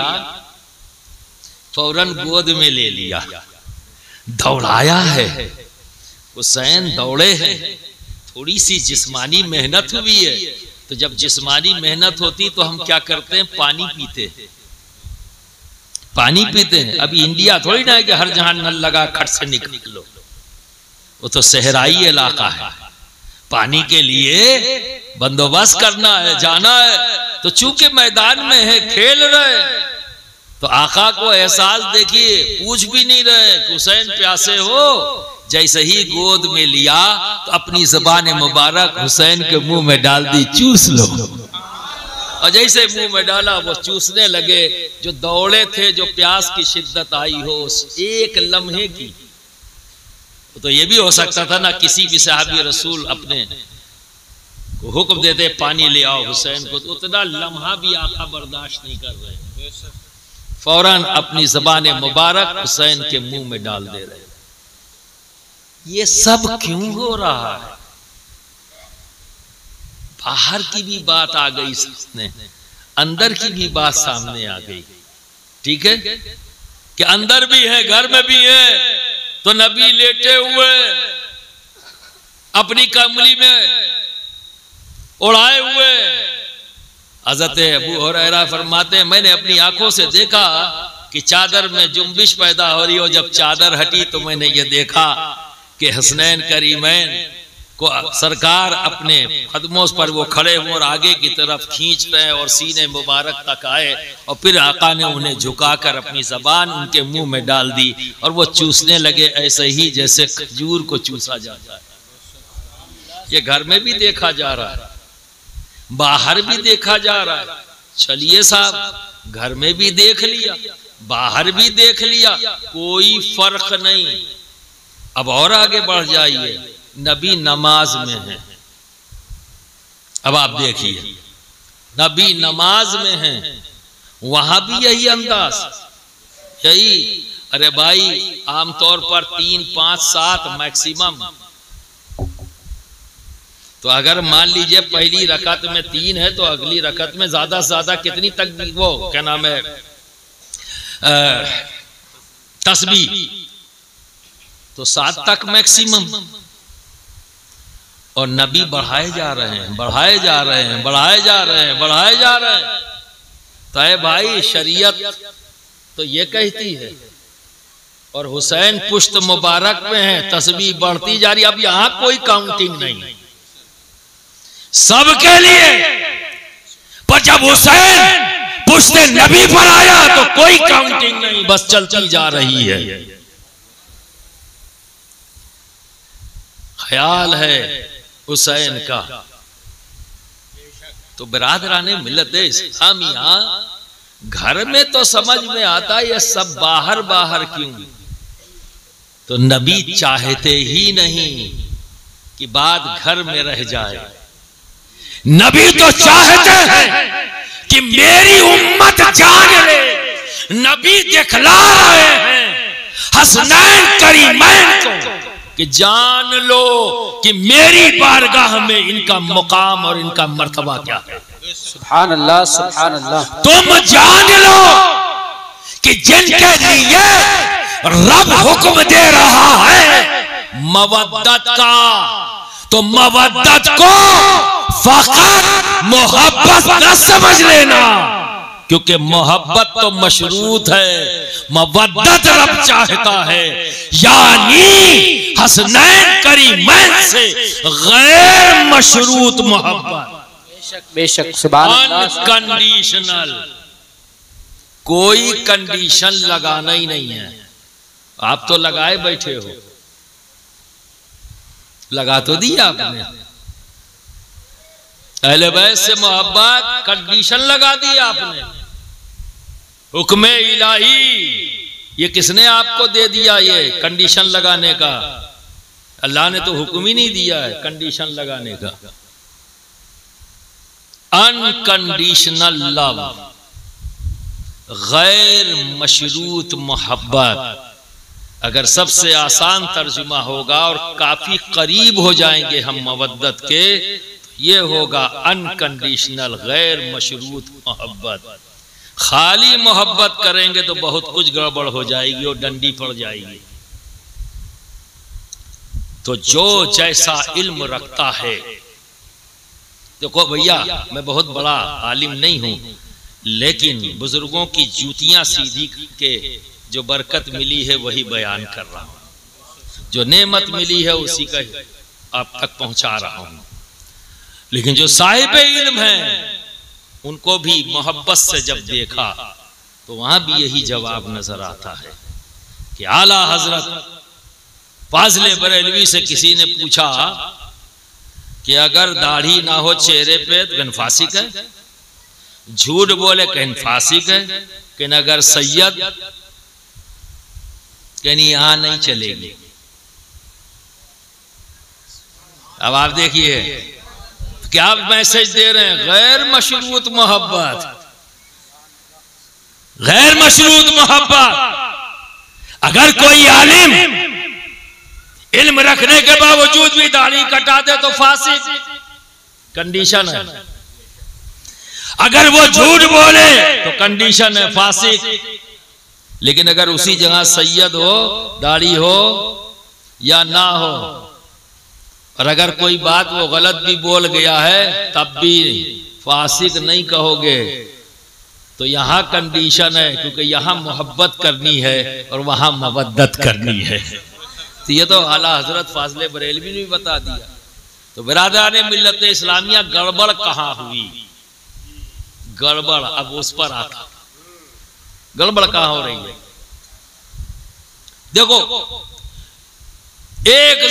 फौरन गोद में ले लिया। दौड़ाया है, हुसैन दौड़े हैं, थोड़ी सी जिस्मानी मेहनत हुई है। तो जब जिस्मानी मेहनत होती तो हम क्या करते हैं? पानी पीते हैं, पानी पीते हैं। अभी इंडिया थोड़ी ना है कि हर जहां नल लगा खट से निकलो। वो तो सहराई इलाका है, पानी के लिए बंदोबस्त करना है, जाना है। तो चूंकि मैदान में है, खेल रहे, तो आका को एहसास देखिए, पूछ भी नहीं रहे हुसैन प्यासे हो, जैसे ही गोद में लिया तो अपनी ज़बान मुबारक हुसैन के मुंह में डाल दी, चूस लो। और जैसे मुंह में डाला वो चूसने लगे। जो दौड़े थे, जो प्यास की शिद्दत आई हो उस एक लम्हे की, तो ये भी हो सकता था ना किसी भी सहाबी रसूल अपने को हुक्म देते पानी ले आओ हुसैन को, तो उतना लम्हा भी आका बर्दाश्त नहीं कर रहे, फौरन अपनी ज़बान मुबारक हुसैन के मुंह में डाल दे रहे। ये सब क्यों हो रहा है? बाहर की भी बात आ गई सामने, अंदर की भी बात सामने आ गई। ठीक है कि अंदर भी है, घर में भी है। तो नबी लेटे हुए अपनी कमली में उड़ाए हुए, हज़रत अबू हुरैरा फरमाते हैं मैंने अपनी आंखों से देखा कि चादर में जुम्बिश पैदा हो रही हो। जब चादर हटी तो मैंने ये देखा कि हसनैन करीमैन को सरकार अपने कदमों पर वो खड़े हुए और आगे की तरफ खींच रहे हैं और सीने मुबारक तक आए, और फिर आका ने उन्हें झुकाकर अपनी ज़बान उनके मुंह में डाल दी और वो चूसने लगे, ऐसे ही जैसे खजूर को चूसा जाता है। ये घर में भी देखा जा रहा है, बाहर भी देखा जा रहा है। चलिए साहब, घर में भी देख लिया, बाहर भी देख लिया, कोई फर्क नहीं। अब और आगे बढ़ जाइए, नबी नमाज में है। अब आप देखिए, नबी नमाज में है, वहां भी यही अंदाज, यही। अरे भाई, आमतौर पर 3, 5, 7 मैक्सिमम। तो अगर मान लीजिए पहली रकत में 3 है, तो अगली रकत में ज्यादा से ज्यादा कितनी तक वो क्या नाम है तस्बीह, तो 7 तक मैक्सिमम। और नबी बढ़ाए जा रहे हैं, बढ़ाए जा रहे हैं, बढ़ाए जा रहे हैं, बढ़ाए जा रहे हैं। तो है भाई, शरीयत तो ये कहती है, और हुसैन पुश्त मुबारक में है, तस्बीह बढ़ती जा रही। अब यहां कोई काउंटिंग नहीं सबके लिए, पर जब हुसैन पुश्त नबी पर आया तो कोई काउंटिंग नहीं, बस चलती जा रही है। ख्याल है हुसैन का। तो बिरादराने मिल्लत इस्लामिया, घर में तो समझ में आता ये सब बाहर बाहर क्यों? तो नबी चाहते ही नहीं कि बात घर में रह जाए। नबी तो चाहते हैं कि मेरी उम्मत जान ले। नबी दिखला रहे हैं हसनैन करीमैन को कि जान लो कि मेरी बारगाह में इनका मुकाम और इनका मर्तबा क्या है। सुभान अल्लाह, सुभान अल्लाह। तुम जान लो कि जिनके लिए रब हुक्म दे रहा है मवद्दत का, तो मवद्दत को फकत मोहब्बत न समझ लेना, क्योंकि मोहब्बत तो मशरूत है, मवद्दत रब चाहता है। यानी हसनैन करीमैन से गैर मशरूत मोहब्बत, बेशक बेशक, सुभान अल्लाह। अनकंडीशनल, कोई कंडीशन लगाना ही नहीं है। आप तो लगाए बैठे हो, लगा तो दिया आपने। अहले बैत से मोहब्बत, कंडीशन लगा दी आपने। हुक्म इलाही ये किसने आपको दे दिया, ये कंडीशन लगाने का? अल्लाह ने तो हुक्म ही नहीं दिया है कंडीशन लगाने का। अनकंडीशनल लव, गैर मशरूत मोहब्बत, अगर सबसे आसान तर्जुमा होगा और काफी करीब हो जाएंगे हम मवद्दत के, ये होगा अनकंडीशनल गैर मशरूत मोहब्बत। खाली मोहब्बत करेंगे तो बहुत कुछ गड़बड़ हो जाएगी और डंडी पड़ जाएगी। तो जो जैसा इल्म रखता है, देखो भैया, मैं बहुत बड़ा आलिम नहीं हूं, लेकिन बुजुर्गों की जूतियां सीधी के जो बरकत मिली है वही बयान कर रहा हूं। जो नेमत मिली है उसी का आप तक पहुंचा रहा हूं। लेकिन जो साहिब इल्म है, उनको भी मोहब्बत से जब देखा तो वहां भी यही जवाब नजर आता है कि आला हजरत फाज़िल बरेलवी से किसी ने पूछा कि अगर दाढ़ी ना हो चेहरे पे तो फासिक है, झूठ बोले कहन फासिक है, कि अगर सैयद कहनी यहां नहीं चलेगी। अब आप देखिए क्या मैसेज दे रहे हैं, गैर मशरूत मोहब्बत, गैर मशरूत मोहब्बत। अगर कोई आलिम इल्म रखने के बावजूद भी दाढ़ी कटा दे तो फासिक, कंडीशन है। अगर वो झूठ बोले तो कंडीशन है फासिक। लेकिन अगर उसी जगह सैयद हो, दाढ़ी हो या ना हो, और अगर कोई बात वो गलत भी बोल गया है तब भी फासिक नहीं कहोगे, तो यहां कंडीशन है, क्योंकि यहां मोहब्बत करनी है और वहां मवद्दत करनी है। तो ये तो आला हजरत फाज़िल बरेलवी ने भी बता दिया। तो बिरादरान मिल्लत इस्लामिया गड़बड़ कहां हुई, गड़बड़ अब उस पर आता, गड़बड़ कहां हो रही है। देखो एक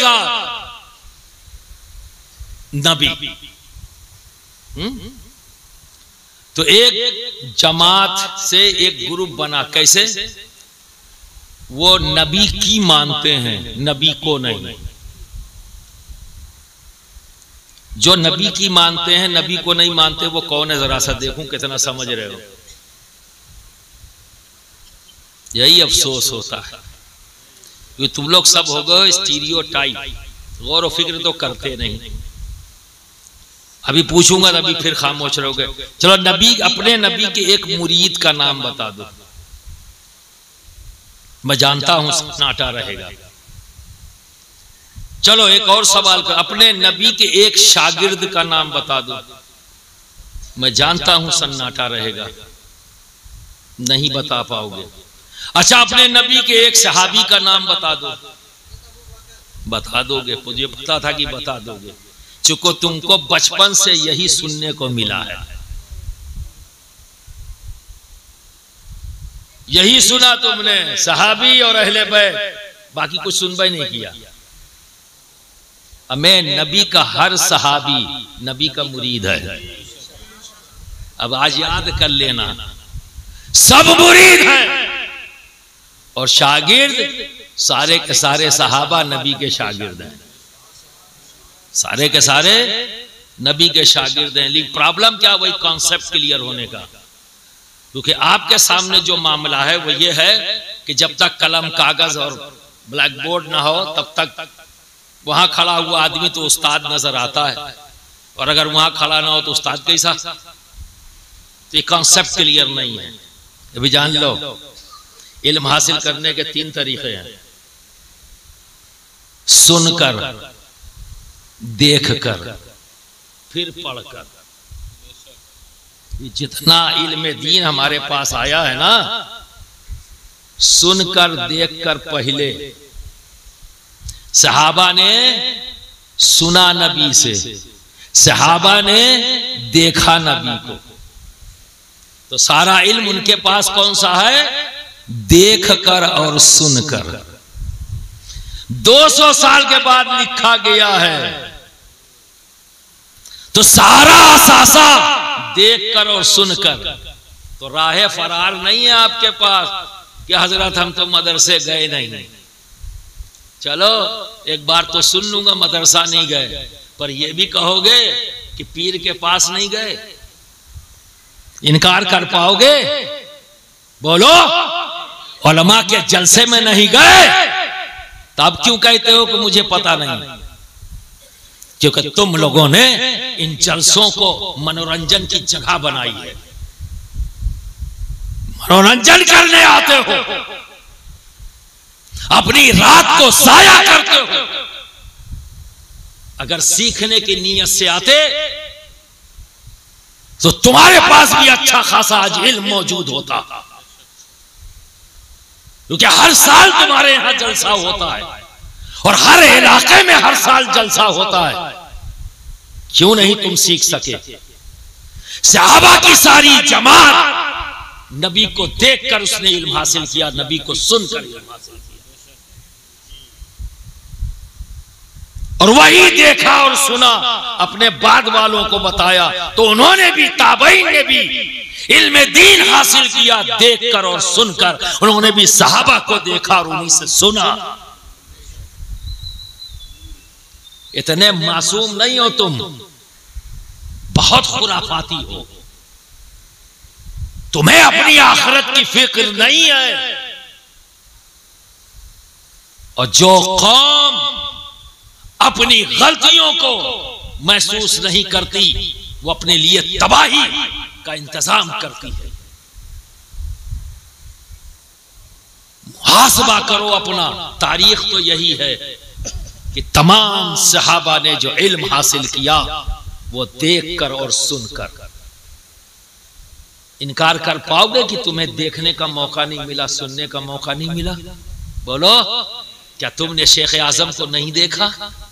नबी, तो एक जमात से एक ग्रुप बना, कैसे? वो नबी की मानते हैं, नबी को नहीं। जो नबी की मानते हैं, नबी को नहीं मानते, वो कौन है? जरा सा देखूं कितना समझ रहे हो। यही अफसोस होता है कि तुम लोग सब हो गए स्टीरियोटाइप, गौर व फिक्र तो करते नहीं। अभी पूछूंगा नबी फिर खामोश रहोगे। चलो नबी, अपने नबी के एक मुरीद का नाम बता दो। मैं जानता हूं सन्नाटा रहेगा। चलो एक और सवाल कर, अपने नबी के एक शागिर्द का नाम बता दो। मैं जानता हूं सन्नाटा रहेगा, नहीं बता पाओगे। अच्छा अपने नबी के एक सहाबी का नाम बता दो, बता दोगे, मुझे पता था कि बता दोगे, चूंकि तुमको बचपन से यही सुनने को मिला है, यही सुना तुमने, सहाबी और अहले बैत, बाकी कुछ सुनबा ही नहीं किया। मैं नबी का हर सहाबी नबी का मुरीद है। अब आज याद कर लेना, सब मुरीद हैं और शागिर्द सारे के सारे सहाबा नबी के शागिर्द हैं, सारे के सारे नबी के शागिर्द हैं। लेकिन प्रॉब्लम क्या, वही कॉन्सेप्ट क्लियर होने का। क्योंकि आपके सामने जो मामला है वो ये है कि जब तक कलम कागज और ब्लैक बोर्ड ना हो तब तक वहां खड़ा हुआ आदमी तो उस्ताद नजर आता है, और अगर वहां खड़ा ना हो तो उस्ताद कैसा? तो ये कॉन्सेप्ट क्लियर नहीं है। अभी जान लो, इल्म हासिल करने के 3 तरीके हैं, सुनकर, देखकर, फिर पढ़कर। जितना इल्म दीन हमारे पास आया है ना, सुनकर देखकर पहले सहाबा ने सुना नबी से, सहाबा ने देखा नबी को, तो सारा इल्म उनके पास कौन सा है? देखकर और सुनकर। 200 साल के बाद लिखा गया है, तो सारा असासा देखकर और सुनकर। तो राह फरार नहीं है आपके पास कि हजरत हम तो मदरसे गए नहीं। चलो एक बार तो सुन लूंगा मदरसा नहीं गए, पर यह भी कहोगे कि पीर के पास नहीं गए, इनकार कर पाओगे? बोलो, उलमा के जलसे में नहीं गए, तब क्यों कहते हो कि मुझे पता नहीं? क्योंकि तुम लोगों ने इन जलसों को मनोरंजन की जगह बनाई है, मनोरंजन करने आते हो, अपनी रात को साया करते हो। अगर सीखने की नीयत से आते तो तुम्हारे पास भी अच्छा खासा आज इल्म मौजूद होता, क्योंकि हर साल तुम्हारे यहां जलसा होता है और हर इलाके में हर साल जलसा होता है। क्यों नहीं तुम सीख सके? सहाबा की सारी जमात नबी को देखकर उसने इल्म हासिल किया, नबी को सुनकर इल्म हासिल किया। और वही देखा और सुना, अपने बाद वालों को बताया, तो उन्होंने भी, ताबईन ने भी इल्म दीन हासिल किया देखकर और सुनकर। उन्होंने भी सहाबा को देखा और उन्हीं से सुना। इतने मासूम नहीं हो तुम, बहुत खुराफाती हो। तुम्हें अपनी आखिरत की फिक्र नहीं है। और जो कौम अपनी गलतियों को महसूस नहीं करती, वो अपने लिए तबाही का इंतजाम करती है। मुहासबा करो अपना। तारीख तो यही है कि तमाम सहाबा ने जो इल्म हासिल किया वो देखकर और सुनकर। इनकार कर पाओगे कि तुम्हें देखने का मौका नहीं मिला, सुनने का मौका नहीं मिला? बोलो, क्या तुमने शेख आजम को नहीं देखा?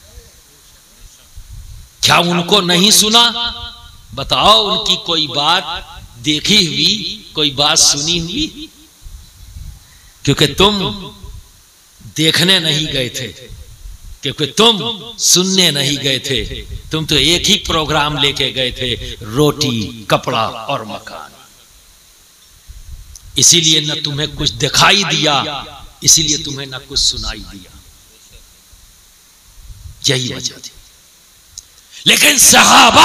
क्या उनको नहीं सुना? बताओ, उनकी कोई बात देखी हुई, कोई बात सुनी हुई? क्योंकि तुम देखने नहीं गए थे, क्योंकि तुम सुनने नहीं गए थे। तुम तो एक ही प्रोग्राम लेके गए थे, रोटी, कपड़ा और मकान। इसीलिए न तुम्हें कुछ दिखाई दिया, इसीलिए तुम्हें न कुछ सुनाई दिया। यही वजह थी। लेकिन सहाबा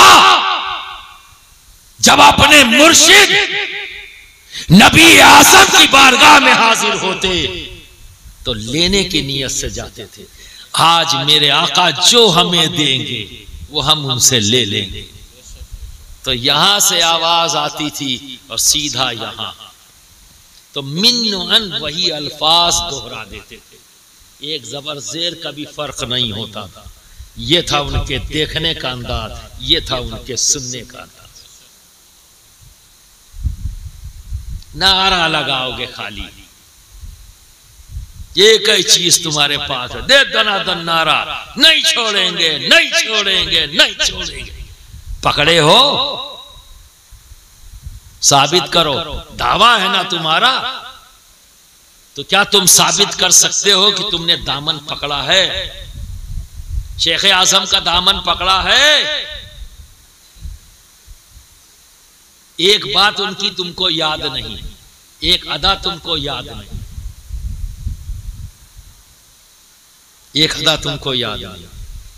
जब अपने मुर्शिद नबी आज़म की बारगाह में हाजिर होते तो लेने की नीयत से जाते थे। आज मेरे आका जो हमें देंगे वो हम उनसे ले लेंगे। तो यहां से आवाज आती थी और सीधा यहां, तो मिन्नुअन वही अल्फाज दोहरा देते थे। एक जबर जेर का भी फर्क नहीं होता था। ये था उनके देखने का अंदाज, ये था उनके सुनने का अंदाज। नारा लगाओगे खाली, एक ही चीज तुम्हारे पास है, दे दनादन नारा, नहीं छोड़ेंगे, नहीं छोड़ेंगे, नहीं छोड़ेंगे। पकड़े हो, साबित करो। दावा है ना तुम्हारा, तो क्या तुम साबित कर सकते हो कि तुमने दामन पकड़ा है? शेख आजम का दामन पकड़ा है? एक बात उनकी तुमको याद नहीं, एक अदा तुमको याद नहीं, एक अदा तुमको याद नहीं।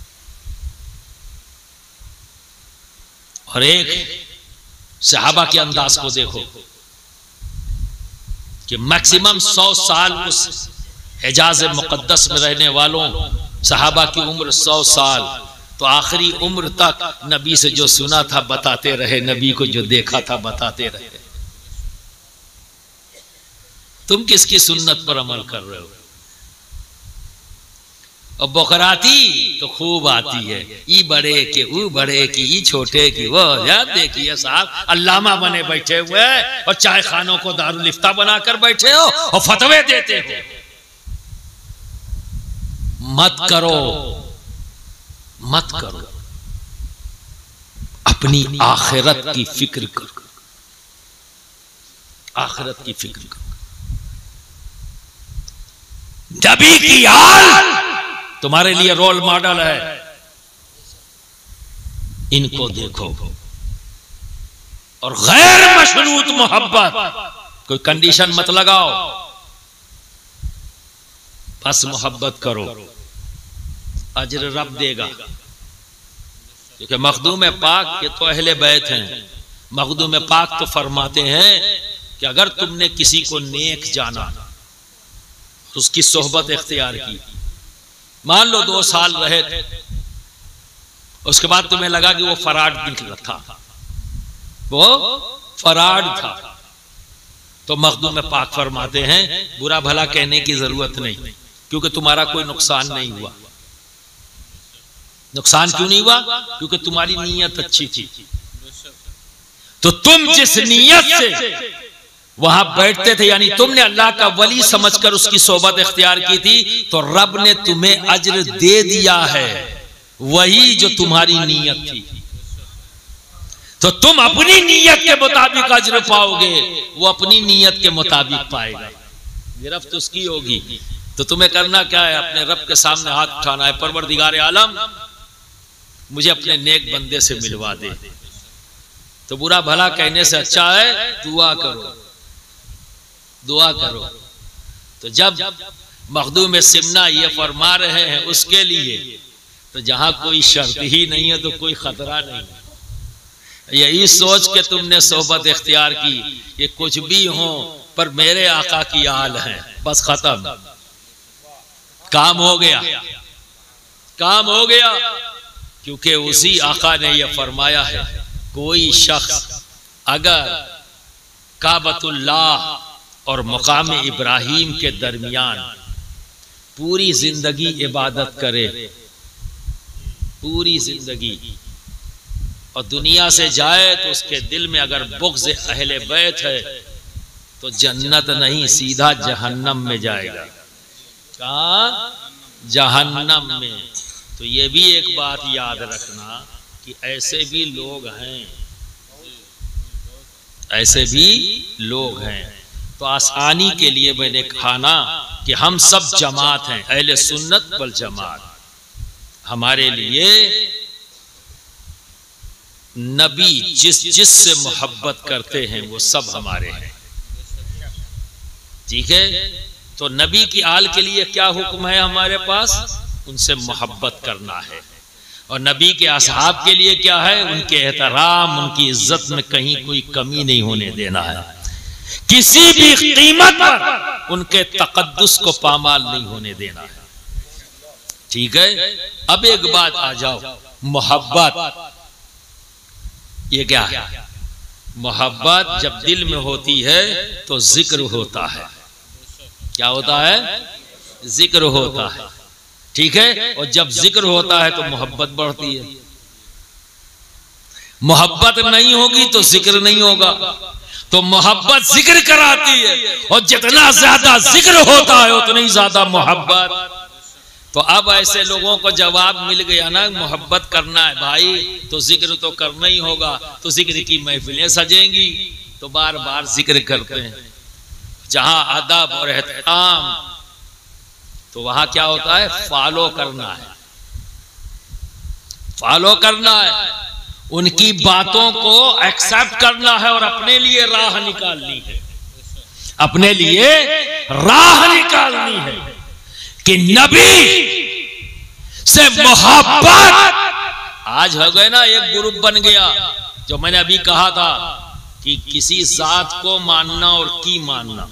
और एक सहाबा के अंदाज को देखो कि मैक्सिमम 100 साल उस हिजाज मुकद्दस में रहने वालों सहाबा की उम्र 100 साल, तो आखिरी उम्र तक नबी से जो सुना था बताते रहे, नबी को जो देखा था बताते रहे। तुम किसकी सुन्नत पर अमल कर रहे हो? और बकराती तो खूब आती है, ई बड़े के ऊ बड़े की, ई छोटे की वो। याद देखिए साहब, अल्लामा बने बैठे हुए और चाय खानों को दारुल इफ्ता बनाकर बैठे हो और फतवे देते हो। मत करो, मत करो। अपनी आखिरत की फिक्र करो, आखिरत की फिक्र करो। नबी की हाल तुम्हारे लिए रोल मॉडल है, इनको देखो। और गैर मशरूत मोहब्बत, कोई कंडीशन मत लगाओ, बस मोहब्बत करो, अजर रब देगा। क्योंकि मखदूम पाक ये तो अहले बैत हैं। मखदूम पाक तो फरमाते हैं कि अगर तुमने किसी को नेक जाना, उसकी सोहबत इख्तियार की, मान लो 2 साल रहे थे, उसके बाद तुम्हें लगा कि वो फराड निकला था, वो फराड था, तो मखदूम पाक फरमाते हैं बुरा भला कहने की जरूरत नहीं, क्योंकि तुम्हारा कोई नुकसान नहीं हुआ। नुकसान क्यों नहीं हुआ? क्योंकि तुम्हारी नीयत अच्छी थी। तो तुम जिस नीयत से वहां बैठते थे, यानी तुमने अल्लाह का वली समझकर उसकी सोबत इख्तियार की थी, तो रब ने तुम्हें अज्र दे दिया है, वही जो तुम्हारी नीयत थी। तो तुम अपनी नीयत के मुताबिक अज्र पाओगे, वो अपनी नीयत के मुताबिक पाएगा। गिरफ्त उसकी होगी। तो तुम्हें करना क्या है? अपने रब के सामने हाथ उठाना है, परवरदिगार आलम मुझे अपने नेक बंदे से मिलवा दे। तो बुरा भला कहने से अच्छा है दुआ करो, दुआ करो। तो जब मखदूम सिमना ये फरमा रहे हैं उसके लिए, तो जहां कोई शर्त ही नहीं है तो कोई खतरा नहीं है। यही सोच के तुमने सोहबत इख्तियार की, ये कुछ भी हो पर मेरे आका की आल है, बस खत्म, काम हो गया, काम हो गया। क्योंकि उसी आका ने यह फरमाया है, कोई शख्स अगर काबतुल्लाह और मकाम इब्राहिम के दरमियान पूरी जिंदगी इबादत करे, पूरी जिंदगी, और दुनिया से जाए तो उसके दिल में अगर बुग़्ज़ अहले बैत है तो जन्नत नहीं सीधा जहन्नम में जाएगा। कहाँ? जहन्नम में। तो ये भी एक बात याद रखना कि ऐसे भी लोग हैं, ऐसे भी लोग हैं। तो आसानी के लिए मैंने कहा ना कि हम सब जमात हैं, अहले सुन्नत वल जमात। हमारे लिए नबी जिससे मोहब्बत करते हैं वो सब हमारे हैं, ठीक है। तो नबी की आल के लिए क्या हुक्म है हमारे पास? उनसे मोहब्बत करना है। और नबी के असहाब के लिए क्या है? उनके एहतराम, उनकी इज्जत में कहीं कोई कमी नहीं होने देना है, किसी भी कीमत पर उनके तकद्दुस को पामाल नहीं होने देना है, ठीक है। अब एक बात आ जाओ, मोहब्बत ये क्या है? मोहब्बत जब दिल में होती है तो जिक्र होता है। क्या होता है? जिक्र होता है, ठीक है। और जब जिक्र होता है तो मोहब्बत बढ़ती है। मोहब्बत नहीं होगी तो जिक्र नहीं होगा। तो मोहब्बत जिक्र कराती है, और जितना ज्यादा जिक्र होता है उतनी ज्यादा मोहब्बत। तो अब ऐसे लोगों को जवाब मिल गया ना, मोहब्बत करना है भाई तो जिक्र तो करना ही होगा। तो जिक्र की महफिलें सजेंगी तो बार बार जिक्र करते हैं। जहां अदब और एहतराम, तो वहां क्या होता है? फॉलो करना है, फॉलो करना है, उनकी बातों को एक्सेप्ट करना है और अपने लिए राह निकालनी है, अपने लिए राह निकालनी है कि नबी से मोहब्बत। आज हो गए ना, एक ग्रुप बन गया, जो मैंने अभी कहा था कि किसी जात को मानना और की मानना।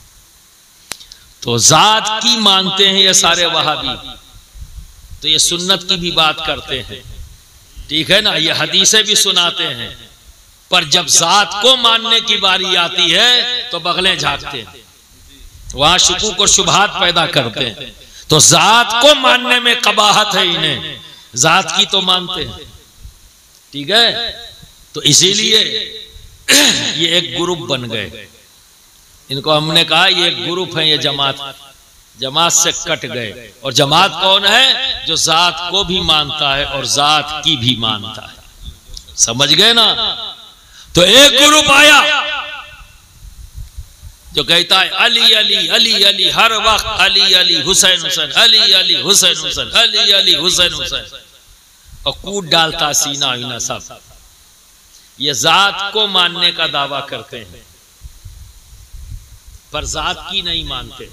तो जात की मानते हैं ये सारे वहाबी, तो ये सुन्नत की भी बात करते हैं, ठीक है ना, ये हदीसें भी सुनाते हैं। पर जब जात को मानने की बारी आती है तो बगलें झांकते हैं, वहां शुकूक और शुबहात पैदा करते हैं। तो जात को मानने में कबाहत है इन्हें, जात की तो मानते हैं, ठीक है। तो इसीलिए ये एक ग्रुप बन गए। इनको हमने कहा ये एक ग्रुप है, ये जमात से कट गए। और जमात कौन है? जो जात को भी मानता है और जात की भी मानता है। समझ गए ना? तो एक ग्रुप आया जो कहता है अली अली अली अली, हर वक्त अली अली हुसैन हुसैन, अली अली हुसैन हुसैन, अली अली हुसैन हुसैन, और कूद डालता सीना हीना सब। ये जात को मानने का दावा करते हैं पर जात की नहीं मानते।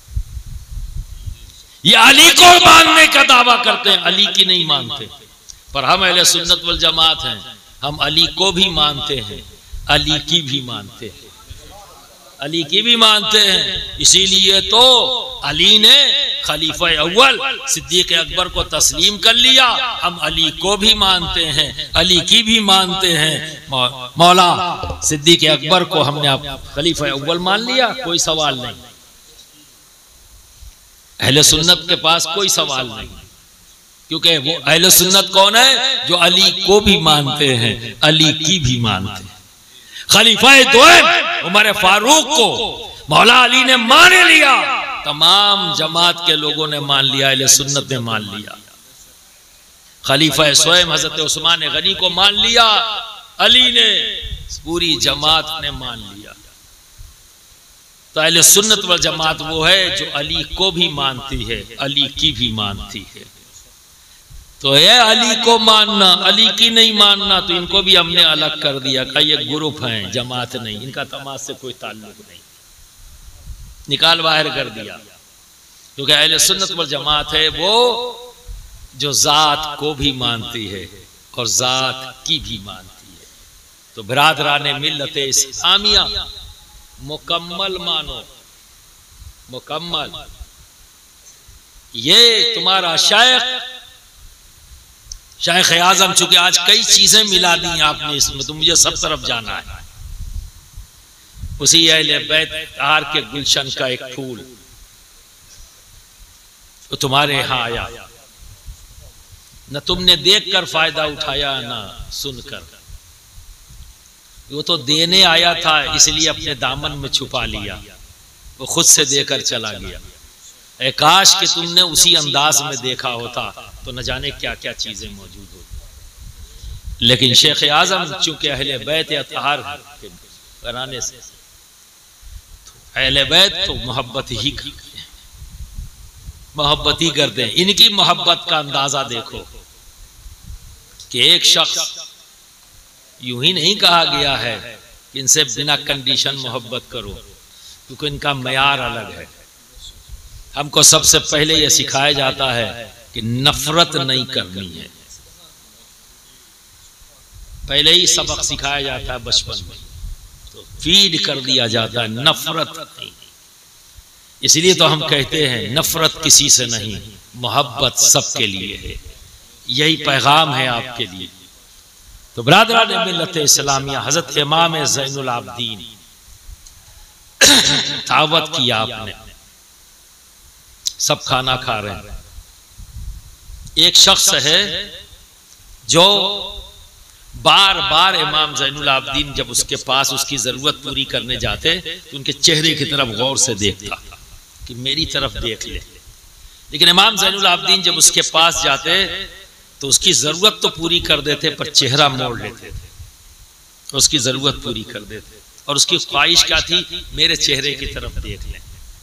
ये अली को मानने का दावा करते हैं, अली की नहीं मानते। पर हम अहले सुन्नत वल जमात हैं, हम अली को भी मानते हैं, अली की भी मानते हैं, अली की भी मानते हैं। इसीलिए तो अली ने खलीफा अव्वल सिद्दीक अकबर को तस्लीम कर लिया। हम अली को भी मानते हैं, अली की भी मानते हैं। मौला सिद्दीक अकबर को हमने खलीफा अव्वल मान लिया, कोई सवाल नहीं। अहले सुन्नत के पास कोई सवाल नहीं, क्योंकि वो अहले सुन्नत कौन है? जो अली को भी मानते हैं, अली की भी मानते हैं। खलीफा दोयम उमर फारूक को मौला अली ने मान लिया, तमाम जमात के लोगों ने मान लिया, अहले सुन्नत ने मान लिया। खलीफा स्वयं हजरत उस्मान गनी को मान लिया, अली ने, पूरी जमात ने मान लिया। तो अहले सुन्नत वल जमात वो है जो अली को भी मानती है, अली की भी मानती है। तो ये अली को मानना, अली की नहीं मानना, तो इनको भी हमने अलग कर दिया कि ये ग्रुप हैं, जमात नहीं, इनका तमाश से कोई ताल्लुक नहीं, निकाल बाहर कर दिया। क्योंकि अहले सुन्नत वल जमात है वो जो जात को भी मानती है और जात की भी मानती है। तो बिरादरान मिल्लत इस्लामिया मुकम्मल मानो, मुकम्मल। ये तुम्हारा शेख आजम, चूंकि आज कई चीजें मिला दी आपने इसमें, तो मुझे सब तरफ जाना है। उसी अहले बैत तार के गुलशन का एक फूल वो तुम्हारे यहां आया, न तुमने देखकर फायदा उठाया न सुनकर। वो तो देने आया था, इसलिए अपने दामन में छुपा लिया, वो खुद से देकर चला गया। काश कि तुमने उसी अंदाज में देखा होता तो न जाने क्या क्या चीजें मौजूद होती। लेकिन शेख आजम चूंकि अहले बैत अतहार के घराने से, अहले बैत तो मोहब्बत ही करते हैं, मोहब्बत ही करते हैं। इनकी मोहब्बत का अंदाजा देखो कि एक शख्स, यूं ही नहीं कहा गया है कि इनसे बिना कंडीशन मोहब्बत करो, क्योंकि इनका मयार अलग है। हमको सबसे पहले यह सिखाया जाता है कि नफरत नहीं करनी है, पहले ही सबक सिखाया जाता है बचपन में, तो फीड कर दिया जाता है नफरत नहीं। इसलिए तो हम कहते हैं नफरत किसी से नहीं, मोहब्बत सबके लिए है। यही पैगाम है आपके लिए। तो बरादरान मिल्लत इस्लामिया, हजरत इमाम ज़ैनुल आबिदीन दावत किया आपने, सब खाना खा रहे हैं। एक शख्स है जो बार बार इमाम ज़ैनुल आबिदीन जब उसके पास उसकी जरूरत पूरी करने जाते तो उनके चेहरे की तरफ गौर से देखता कि मेरी तरफ देख ले। लेकिन इमाम ज़ैनुल आबिदीन जब उसके पास जाते तो उसकी जरूरत तो पूरी कर देते पर चेहरा मोड़ लेते थे, उसकी जरूरत पूरी कर देते। और उसकी ख्वाहिश क्या थी, मेरे चेहरे की तरफ देख लें।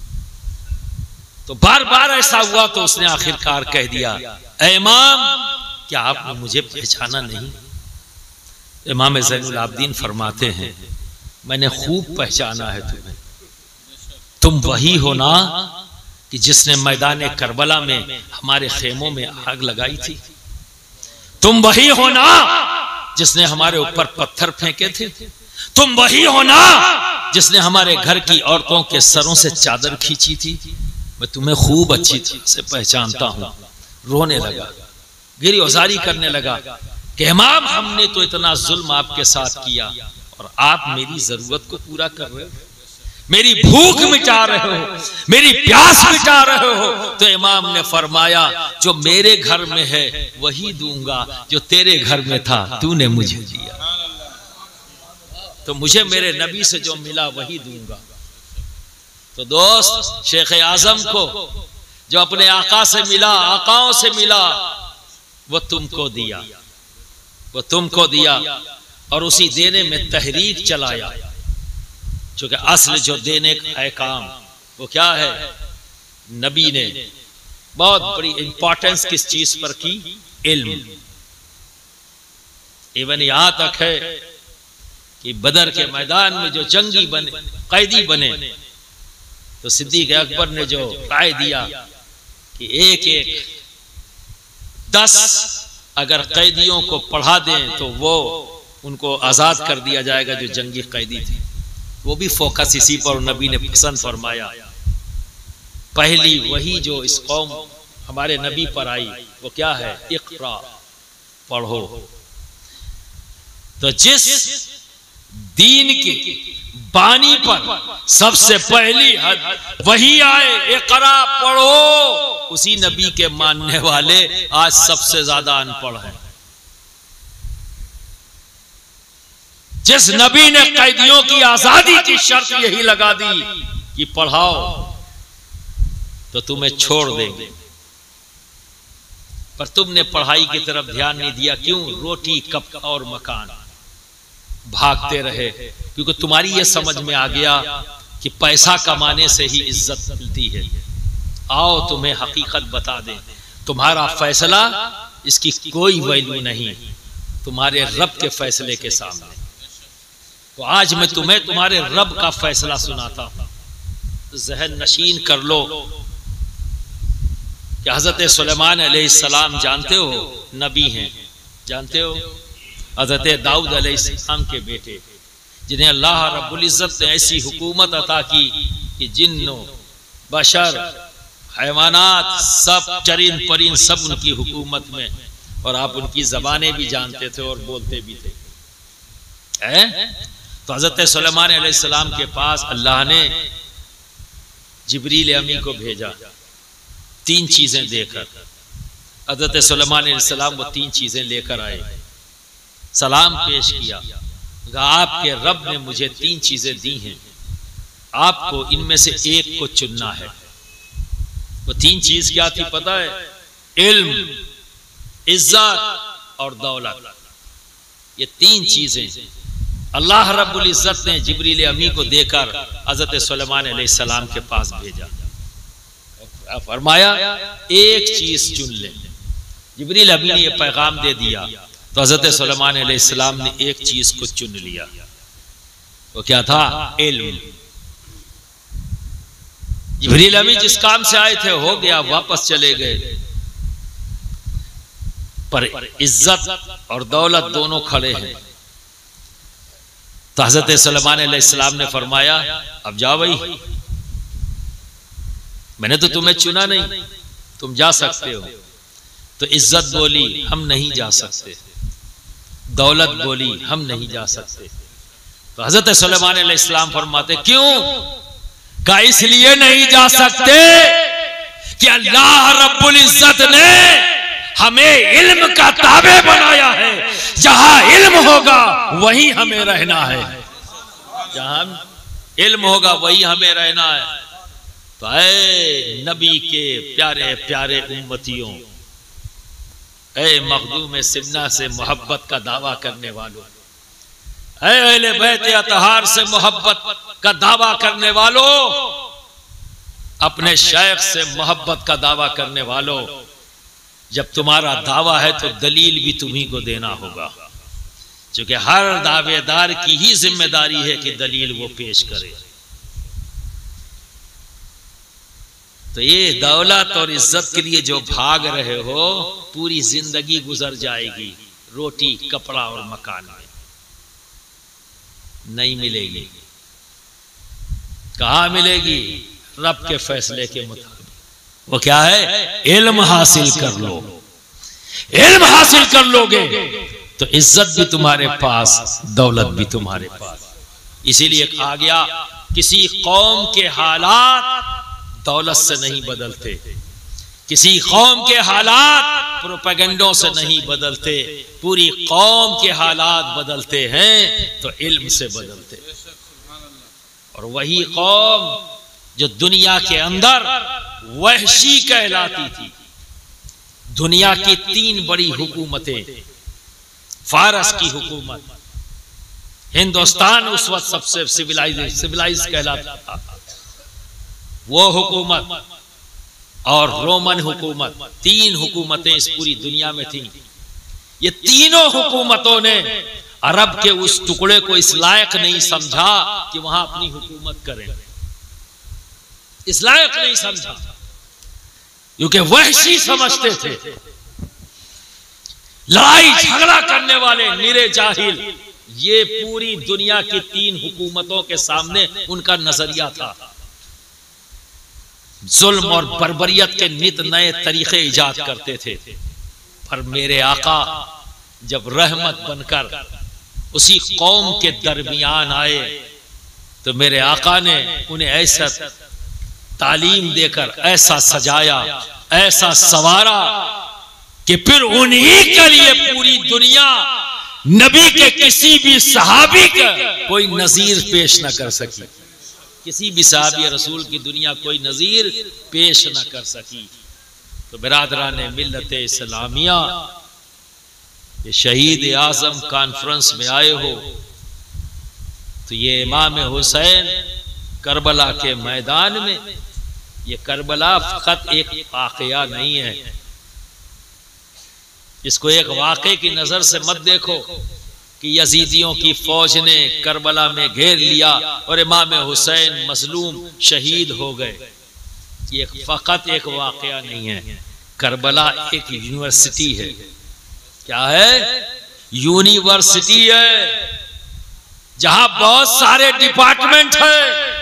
तो बार बार ऐसा हुआ तो उसने आखिरकार कह दिया, ऐ इमाम क्या आपने मुझे पहचाना नहीं? इमाम ज़ैनुल आबिदीन फरमाते हैं, मैंने खूब पहचाना है तुम्हें। तुम वही हो ना कि जिसने मैदान करबला में हमारे खेमों में आग लगाई थी? तुम वही हो ना जिसने हमारे ऊपर पत्थर फेंके थे? तुम वही हो ना जिसने हमारे घर की औरतों के सरों से चादर खींची थी? मैं तुम्हें खूब अच्छी तरह से पहचानता हूं। रोने लगा, गिरी औजारी करने लगा कि इमाम हमने तो इतना जुल्म आपके साथ किया और आप मेरी जरूरत को पूरा कर रहे हो, मेरी भूख मिटा रहे हो, मेरी प्यास मिटा रहे हो। तो इमाम ने फरमाया, जो मेरे घर में है वही दूंगा जो तेरे घर में था तूने मुझे दिया, तो मुझे मेरे नबी से जो मिला वही दूंगा। तो दोस्त, शेख आजम को जो अपने आका से मिला, आकाओं से मिला, वो तुमको दिया, वो तुमको दिया और उसी देने में तहरीक चलाया। क्योंकि असल जो देने का है काम वो क्या है, नबी ने बहुत बड़ी इंपॉर्टेंस किस चीज पर की, इल्म। इवन यहां तक है कि बदर के मैदान में जो जंगी बने, कैदी बने, तो सिद्दीक अकबर ने जो राय दिया कि एक एक 10 अगर कैदियों को पढ़ा दें तो वो उनको आजाद कर दिया जाएगा जो जंगी कैदी थे। वो भी फोकस इसी पर नबी ने पसंद फरमाया। पहली वही जो इस कौम हमारे नबी पर आई वो क्या है, इक़रा, पढ़ो। तो जिस दीन के बानी पर सबसे पहली हद वही आए, इक़रा पढ़ो, उसी नबी के मानने वाले आज सबसे ज्यादा अनपढ़ हैं। जिस नबी ने कैदियों की आजादी की शर्त यही लगा दी कि पढ़ाओ तो तुम्हें छोड़ देंगे, पर तुमने पढ़ाई की तरफ ध्यान नहीं दिया। क्यों? रोटी, कपड़ा और मकान। भागते रहे, क्योंकि तुम्हारी ये समझ में आ गया कि पैसा कमाने से ही इज्जत मिलती है। आओ तुम्हें हकीकत बता दें, तुम्हारा फैसला इसकी कोई वैल्यू नहीं तुम्हारे रब के फैसले के सामने। तो आज मैं तुम्हें तुम्हारे रब का फैसला सुनाता हूं, ज़हन नशीन कर लो कि हजरत सुलेमान अलैहिस्सलाम जानते हो नबी हैं, जानते हो हजरत दाऊद अलैहिस्सलाम के बेटे, जिन्हें अल्लाह रब्बुल इज्जत ने ऐसी हुकूमत अता की कि जिन्नो बशर हैवानात सब चरिंद परिंद सब उनकी हुकूमत में, और आप उनकी जबानें भी जानते थे और बोलते भी थे। तो हजरत सुलेमान अलैहिस्सलाम के पास अल्लाह ने जिब्रील अमी को भेजा 3 चीजें देकर। हजरत सुलेमान अलैहिस्सलाम वो 3 चीजें लेकर आए, सलाम पेश किया, आपके रब ने मुझे 3 चीजें दी हैं, आपको इनमें से एक को चुनना है। वो 3 चीज क्या थी पता है? इल्म, इज्जत और दौलत। ये 3 चीजें अल्लाह रब्बुल इज्जत ने जिब्रील अमी को देकर हजरत सुलेमान अलैहिस्सलाम के पास भेजा। फरमाया एक चीज चुन ले। जिब्रील अमी ने यह पैगाम दे दिया तो हजरत सुलेमान अलैहिस्सलाम ने एक चीज को चुन लिया। वो क्या था? इल्म। जिब्रील अमी जिस काम से आए थे हो गया, वापस चले गए, पर इज्जत और दौलत दोनों खड़े हैं। तो हजरत सुलेमान अलैहिस्सलाम ने फरमाया अब जाओ भाई, मैंने तो तुम्हें चुना नहीं, तुम जा सकते हो। तो इज्जत बोली हम नहीं जा सकते, दौलत बोली हम नहीं जा सकते। तो हजरत सुलेमान अलैहिस्सलाम फरमाते क्यों? का इसलिए नहीं जा सकते कि अल्लाह रब्बुल इज्जत ने हमें इल्म का ताबे बनाया है, जहां इल्म होगा वहीं हमें रहना है, जहां इल्म होगा वहीं हमें रहना है। तो ऐ नबी के प्यारे प्यारे उम्मतियों, ऐ मखदूम सिन्ना से मोहब्बत का दावा करने वालों, ऐ अहले बैत अतहार से मोहब्बत का दावा करने वालों, अपने शेख से मोहब्बत का दावा करने वालों, जब तुम्हारा दावा है तो दलील भी तुम्ही को देना होगा, क्योंकि हर दावेदार की ही जिम्मेदारी है कि दलील वो पेश करे। तो ये दौलत और इज्जत के लिए जो भाग रहे हो, पूरी जिंदगी गुजर जाएगी रोटी कपड़ा और मकान में, नहीं मिलेगी। कहां मिलेगी? रब के फैसले के मुताबिक। वो क्या है? इल्म हासिल कर लो। इल्म हासिल कर लोगे तो इज्जत भी तुम्हारे पास, दौलत भी तुम्हारे पास। इसीलिए कहा गया किसी कौम के हालात दौलत से नहीं बदलते, किसी कौम के हालात प्रोपेगेंडों से नहीं बदलते, पूरी कौम के हालात बदलते हैं तो इल्म से बदलते। और वही कौम जो दुनिया के अंदर वहशी कहलाती थी, दुनिया की 3 बड़ी हुकूमतें, फारस की हुकूमत, हिंदुस्तान उस वक्त सबसे सिविलाइज कहलाता था, वो हुकूमत और रोमन हुकूमत, 3 हुकूमतें इस पूरी दुनिया में थी। ये तीनों हुकूमतों ने अरब के उस टुकड़े को इस लायक नहीं समझा कि वहां अपनी हुकूमत करें, इस लायक नहीं समझा, क्योंकि वहशी समझते थे। लड़ाई झगड़ा करने वाले निरे जाहिल, ये पूरी दुनिया की 3 हुकूमतों के सामने उनका नजरिया था। जुल्म और बर्बरियत के नित नए तरीके इजाद करते थे, पर मेरे आका जब रहमत बनकर उसी कौम के दरमियान आए तो मेरे आका ने उन्हें ऐसा तालीम देकर ऐसा सजाया, ऐसा सवारा कि फिर उन्हीं के लिए पूरी दुनिया नबी के किसी भी सहाबी का कोई नजीर पेश न कर सकी, किसी भी सहाबी रसूल की दुनिया कोई नजीर पेश न कर सकी। तो बिरादरान मिल्लत इस्लामिया, ये शहीद आजम कॉन्फ्रेंस में आए हो, तो ये इमाम हुसैन करबला के मैदान में, ये करबला फकत एक वाकया नहीं है, इसको एक वाक़े की नजर से मत देखो कि यजीदियों की फौज ने करबला में घेर लिया और इमाम हुसैन मजलूम शहीद हो गए। ये फकत एक वाकया नहीं है, करबला एक यूनिवर्सिटी है। क्या है? यूनिवर्सिटी है, जहां बहुत सारे डिपार्टमेंट है।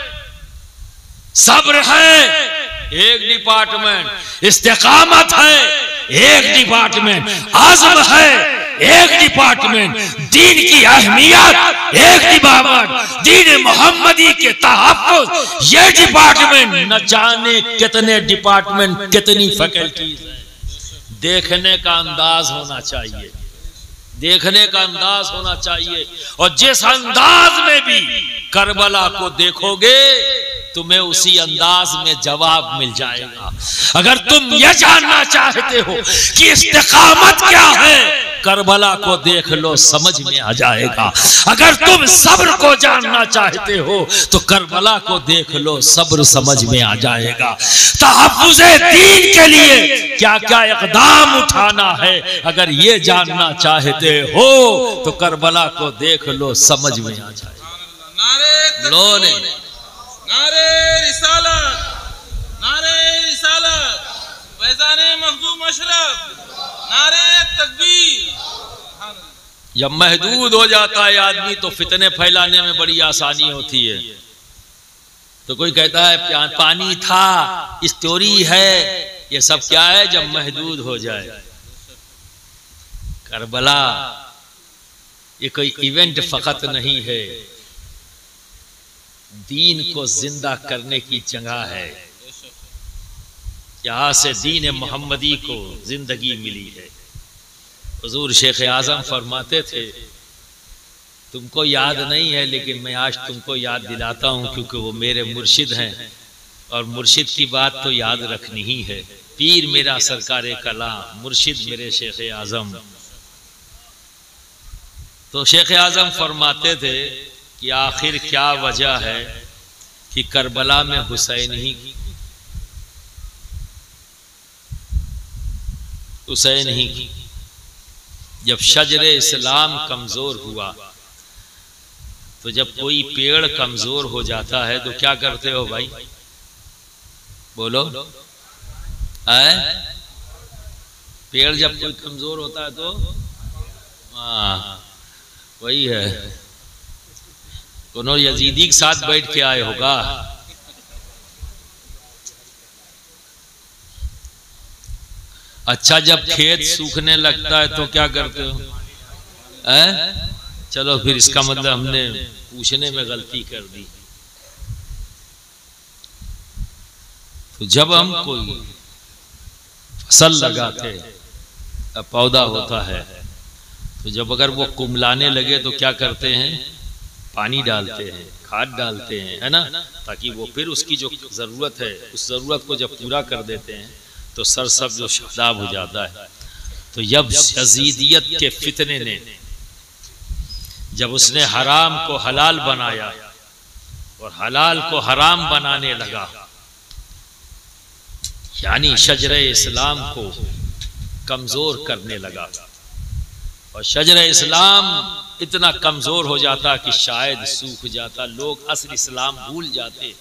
सब्र है एक डिपार्टमेंट, इस्तिकामत है एक डिपार्टमेंट, आज़म है एक डिपार्टमेंट, दीन की अहमियत एक डिपार्टमेंट, दीन मोहम्मदी के तहफ़्फ़ुज़ ये डिपार्टमेंट, न जाने कितने डिपार्टमेंट, कितनी फैकल्टीज है। देखने का अंदाज होना चाहिए, देखने का अंदाज होना चाहिए। और जिस अंदाज में भी करबला को देखोगे तुम्हें उसी अंदाज में जवाब मिल जाएगा। अगर तुम ये जानना चाहते हो कि इस्तिकामत क्या है, करबला को देख लो, समझ में आ जाएगा। अगर तुम सब्र को जानना चाहते हो तो करबला को देख लो, सब्र समझ में आ जाएगा। तहफ़्फ़ुज़े दीन के लिए क्या क्या इक़दाम उठाना है, अगर ये जानना चाहते हो तो करबला को देख लो, समझ में आ जाएगा। नारे रिसालत, नारे रिसालत, फैज़ाने महबूब अशरफ, नारे तकबीर। जब महदूद हो जाता है आदमी तो फितने फैलाने में बड़ी आसानी होती है। तो कोई कहता है पानी था, स्टोरी है, ये सब क्या है? जब महदूद हो जाए। करबला ये कोई इवेंट फकत नहीं है, दीन को जिंदा करने की जगह है। यहां से दीन मोहम्मदी को जिंदगी मिली है। हुजूर शेख आज़म फरमाते थे, तुमको याद नहीं है लेकिन मैं आज तुमको याद दिलाता हूं, क्योंकि वो मेरे मुर्शिद हैं और मुर्शिद की बात तो याद रखनी ही है। पीर मेरा सरकारे कलाम, मुर्शिद मेरे शेख आज़म। तो शेख आज़म फरमाते थे कि आखिर क्या वजह है कि करबला में हुसैन ही जब शजरे इस्लाम कमजोर हुआ, तो जब कोई पेड़ कमजोर हो जाता है तो क्या करते हो भाई? बोलो। पेड़ जब कोई कमजोर होता है तो वही है, कोनो यजीदी के साथ बैठ के आए होगा। अच्छा, जब खेत सूखने लगता है तो क्या करते हो? चलो फिर इसका मतलब हमने पूछने में गलती कर दी। तो जब हम कोई फसल लगाते, पौधा होता है, तो जब अगर वो कुमलाने लगे तो क्या करते हैं? पानी डालते हैं, खाद डालते हैं, है ना, ताकि वो फिर उसकी जो ज़रूरत है उस ज़रूरत को जब पूरा कर देते हैं तो सरसब्ज़ जो शादाब हो जाता है। तो जब यजीदियत के फितने ने, जब उसने हराम को हलाल बनाया और हलाल को हराम बनाने लगा, यानी शजरे इस्लाम को कमज़ोर करने लगा, और शजरे इस्लाम इतना कमज़ोर हो जाता कि शायद सूख जाता, लोग असल इस्लाम भूल जाते,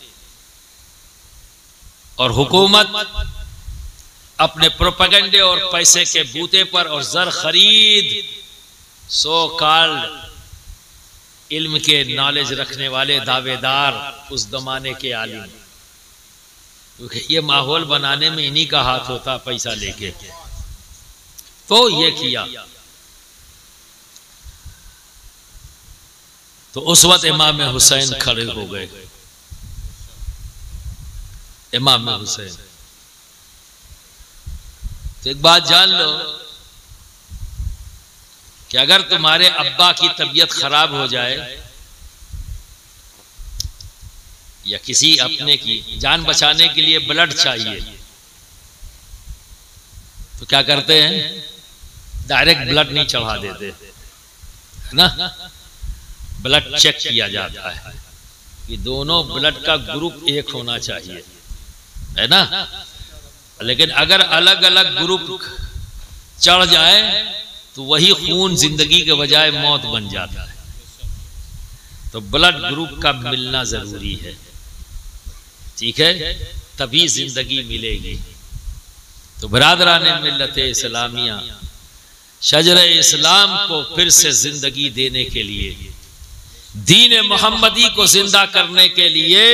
और हुकूमत अपने प्रोपेगेंडे और पैसे के बूते पर और जर खरीद सो कॉल्ड इल्म के नॉलेज रखने वाले दावेदार उस जमाने के आलिम, क्योंकि ये माहौल बनाने में इन्हीं का हाथ होता पैसा लेके, तो ये किया। तो उस वक्त इमाम हुसैन खड़े हो गए। इमाम हुसैन, तो एक बात जान लो कि अगर तुम्हारे अब्बा की तबीयत खराब हो जाए या किसी अपने की जान बचाने के लिए ब्लड चाहिए, तो क्या करते हैं? डायरेक्ट ब्लड नहीं चढ़ा देते, है ना, ब्लड चेक किया जाता है कि दोनों ब्लड का ग्रुप एक होना चाहिए, है ना। लेकिन अगर अलग अलग ग्रुप चढ़ जाए तो वही खून जिंदगी के बजाय मौत बन जाता है। तो ब्लड ग्रुप का मिलना जरूरी है, ठीक है, तभी जिंदगी मिलेगी। तो बरादरान मिल्लत इस्लामिया, शजर इस्लाम को फिर से जिंदगी देने के लिए, दीन मोहम्मदी को जिंदा करने के लिए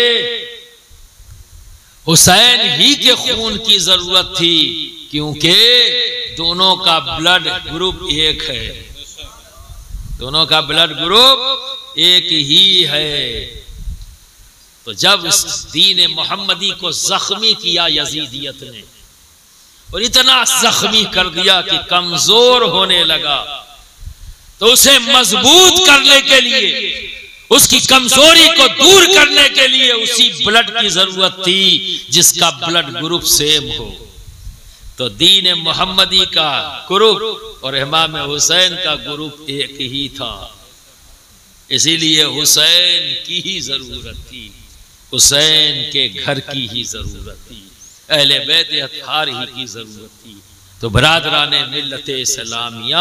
हुसैन ही के खून की जरूरत थी, क्योंकि दोनों का ब्लड ग्रुप एक है, दोनों का ब्लड ग्रुप एक ही है। तो जब इस दीन मोहम्मदी को जख्मी किया यजीदियत ने, और इतना जख्मी कर दिया कि कमजोर होने लगा, तो उसे मजबूत करने के लिए, उसकी कमजोरी को दूर करने के लिए उसी ब्लड की जरूरत थी जिसका ब्लड ग्रुप सेम हो। तो दीन मोहम्मदी का ग्रुप और इमाम हुसैन का ग्रुप एक ही था, इसीलिए हुसैन की ही जरूरत थी, हुसैन के घर की ही जरूरत थी, अहले बैत अत्हार ही की जरूरत थी। तो बरादरान मिल्लत इस्लामिया,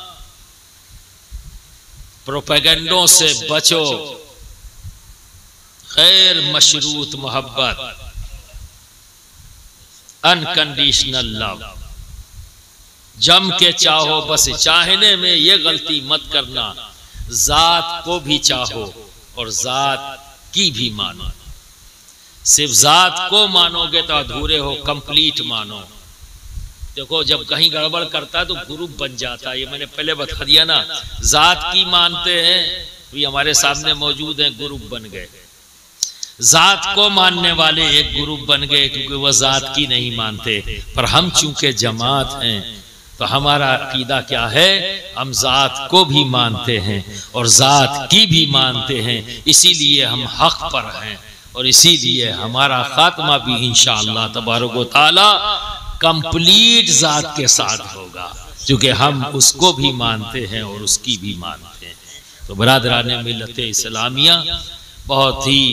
प्रोपेगेंडों से बचो, गैर मशरूत मोहब्बत, अनकंडीशनल लव, जम के चाहो, बस चाहने में ये गलती मत करना, जात को भी चाहो और जात की भी मानो। सिर्फ जात को मानोगे तो अधूरे हो, कंप्लीट मानो। देखो जब कहीं गड़बड़ करता है तो ग्रुप बन जाता है, ये मैंने पहले बता दिया ना। जात की मानते हैं तो ये हमारे सामने मौजूद है, ग्रुप बन गए। जात को मानने वाले एक ग्रुप बन गए क्योंकि वह जात की नहीं मानते, पर हम चूंकि जमात हैं तो हमारा अकीदा क्या है, हम जात को भी मानते हैं और जात की भी मानते हैं, इसीलिए हम हक पर हैं और इसीलिए हमारा खात्मा भी इंशाअल्लाह तबारक व तआला कंप्लीट जात के साथ होगा, क्योंकि हम उसको भी मानते हैं और उसकी भी मानते हैं। तो बरादरान मिल्लत इस्लामिया, बहुत ही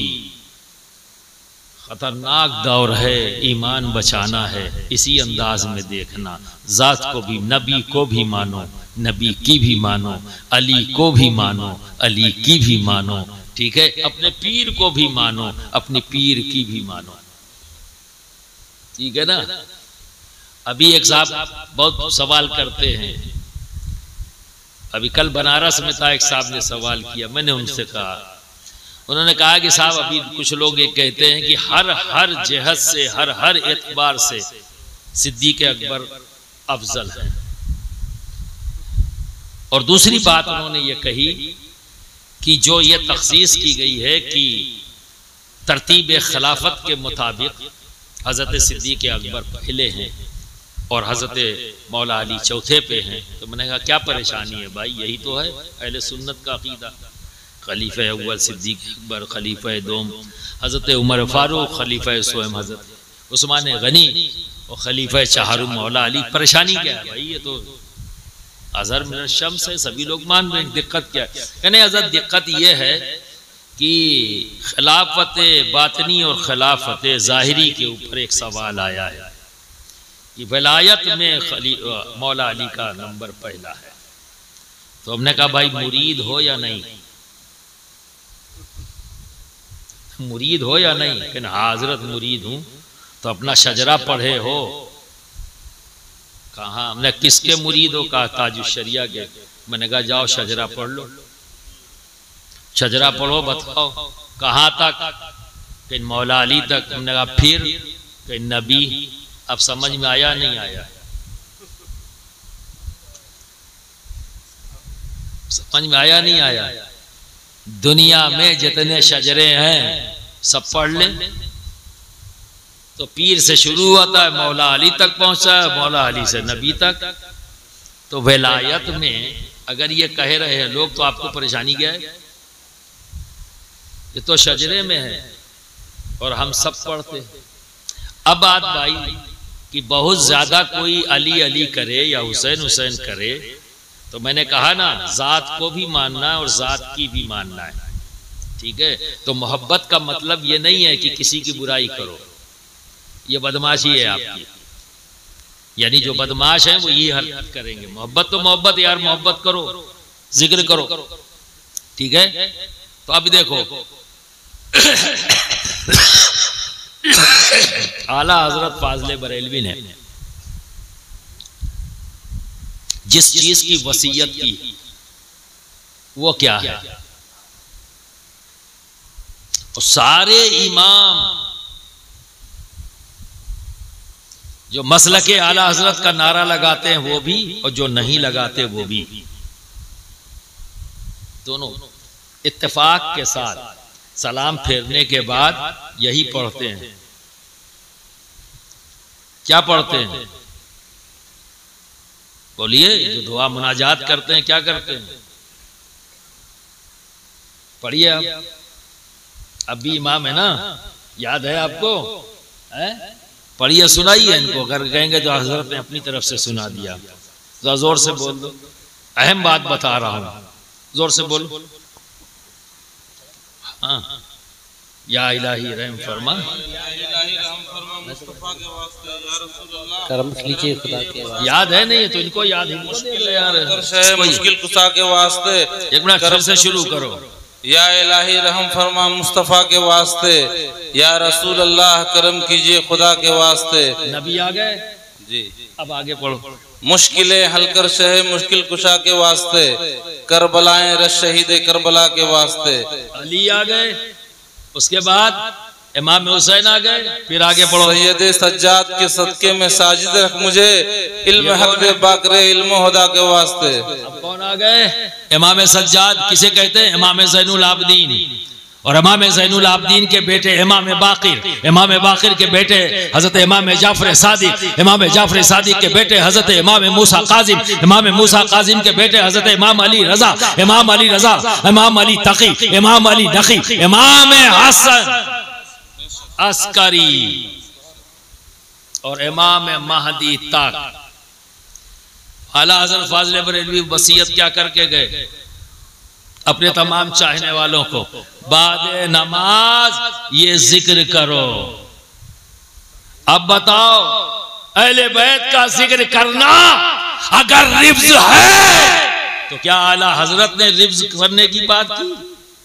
खतरनाक दौर है, ईमान बचाना है, इसी अंदाज में देखना। जात को भी, नबी को भी मानो, नबी की भी मानो, अली को भी मानो, अली की भी मानो, ठीक है, अपने पीर को भी मानो, अपने पीर की भी मानो, ठीक है ना। अभी एक साहब बहुत सवाल करते हैं, अभी कल बनारस में था, एक साहब ने सवाल किया, मैंने उनसे कहा, उन्होंने कहा कि साहब अभी कुछ लोग ये कहते हैं कि हर जहत से, हर एतबार से सिद्दीक़ अकबर अफजल है। और दूसरी बात उन्होंने ये कही कि जो ये तखसीस की गई है कि तरतीब खिलाफत के मुताबिक हज़रत सिद्दीक़ अकबर पहले हैं और हज़रत मौला अली चौथे पे हैं, तो मैंने कहा क्या परेशानी है भाई, यही तो है अहले सुन्नत का अकीदा। खलीफा अव्वल सिद्दीक़ अकबर, खलीफा दोम हज़रत उमर फारूक, खलीफा सोम हज़रत उस्मान गनी और खलीफा चाहरुम मौला अली। परेशानी क्या है भाई, ये तो अज़हर मिनश शम्स है, सभी लोग मान रहे हैं, दिक्कत क्या है? कहने हज़रत दिक्कत ये है कि खिलाफत बातनी और खिलाफत ज़ाहिरी के ऊपर एक सवाल आया है कि वलायत में मौला अली का नंबर पहला है। तो हमने कहा भाई मुरीद हो या नहीं, मुरीद हो या नहीं? कहना हजरत मुरीद हूं। तो अपना शजरा पढ़े हो? कहा हमने किसके मुरीद हो? कहा ताजुश्शरिया के। मैंने कहा जाओ शजरा पढ़ लो, शजरा पढ़ो, बताओ कहाँ तक? कि मौला अली तक। हमने कहा फिर? कि नबी। अब समझ में आया नहीं आया? समझ में आया नहीं आया? दुनिया में जितने शजरे हैं सब पढ़ ले। तो पीर से शुरू होता है, मौला अली तक पहुंचा है, मौला अली से नबी तक। तो विलायत में अगर ये कह रहे हैं लोग तो आपको परेशानी क्या है? ये तो शजरे में है और हम सब पढ़ते हैं। अब बात भाई कि बहुत ज्यादा कोई अली अली करे या हुसैन हुसैन करे तो मैंने कहा ना, जात को भी मानना है और जात की भी मानना है, ठीक है। तो मोहब्बत का मतलब ये नहीं है कि किसी की बुराई करो, ये बदमाशी है आपकी। यानी जो बदमाश है वो ये हरकत करेंगे। मोहब्बत तो मोहब्बत यार, मोहब्बत करो, जिक्र करो, ठीक है। तो अब देखो आला हजरत फाजले बरेलवी ने जिस चीज की वसीयत की वो क्या है? और सारे इमाम जो मसलके आला हजरत का नारा लगाते हैं वो भी, और जो नहीं लगाते वो भी, दोनों इत्तेफाक के साथ सलाम फेरने के बाद यही पढ़ते हैं। क्या पढ़ते हैं? बोलिए। जो दुआ मुनाजात करते हैं क्या करते हैं? पढ़िए आप। अब भी इमाम है ना, याद है आपको? पढ़िए, सुनाइए इनको। अगर कहेंगे तो हजरत ने अपनी तरफ से सुना दिया, तो जोर से बोल दो। अहम बात बता रहा हूं, जोर से बोलो। हाँ, या इलाही रहम फरमा, करम कीजिए खुदा के वास्ते। याद है नहीं तो इनको याद है यार। मुश्किल कुशा के वास्ते, एक मिनट फिर से शुरू करो। या इलाही रहम फरमा मुस्तफ़ा के वास्ते, या रसूल अल्लाह करम कीजिए खुदा के वास्ते। नबी आ गए जी। अब आगे पढ़ो। मुश्किलें हल कर शहे मुश्किल कुशा के वास्ते, करबलाएं रश शहीद करबला के वास्ते। अली आ गए, उसके बाद इमाम हुसैन आ गए, फिर आगे पढ़ो। सैयद सज्जाद के सदके में साजिद रख मुझे, इल्म हक दे बाकरे इल्म हुदा के वास्ते। अब कौन आ गए? इमाम सज्जाद किसे कहते हैं? इमाम ज़ैनुल आबदीन। और इमाम ज़ैनुल आबदीन के बेटे इमाम बाकिर, इमाम बाकिर के बेटे हजरत इमाम जाफर सादिक, इमाम जाफर सादिक के बेटे हजरत इमाम मूसा काजिम, इमाम मूसा काजिम के बेटे हजरत इमाम अली रजा, इमाम अली रजा, इमाम अली तकी, इमाम अली नकी, इमाम हसन अस्करी और इमाम महदी तक। आला हज़रत फाज़िल बरेलवी वसीयत क्या करके गए अपने तमाम चाहने वालों को? बाद नमाज ये जिक्र करो। अब बताओ, अहले बैत का जिक्र करना अगर रिफ्ज है तो क्या आला हजरत ने रिफ्ज करने की बात की?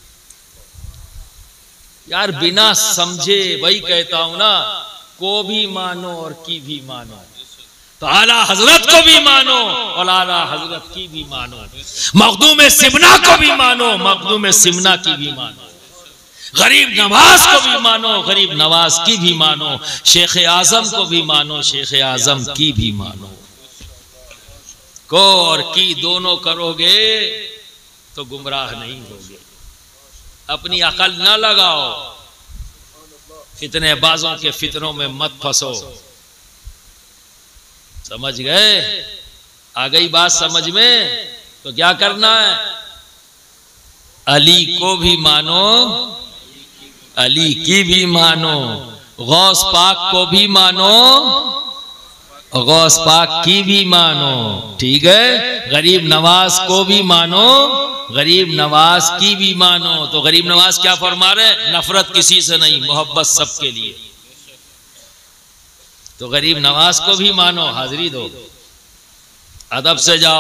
यार बिना समझे, वही कहता हूं ना, को भी मानो और की भी मानो। तो आला हजरत को भी मानो और आला हजरत की भी मानो, मखदूम सिमना को भी मानो, मखदूम सिमना की भी मानो, गरीब नवाज को भी मानो, गरीब नवाज की भी मानो, शेख आजम को भी मानो, शेख आजम की भी मानो। को और की दोनों करोगे तो गुमराह नहीं होगे। अपनी अकल न लगाओ, फितने बाजों के फितनों में मत फंसो। समझ गए? आ गई बात समझ में? तो क्या करना है? अली को भी मानो, अली की भी मानो, गौस पाक को भी मानो, गौस पाक की भी मानो, ठीक है। गरीब नवाज को भी मानो, गरीब नवाज की भी मानो। तो गरीब नवाज क्या फरमा रहे? नफरत किसी से नहीं, मोहब्बत सबके लिए। तो गरीब नवाज को भी मानो, हाजिरी दो, अदब से जाओ,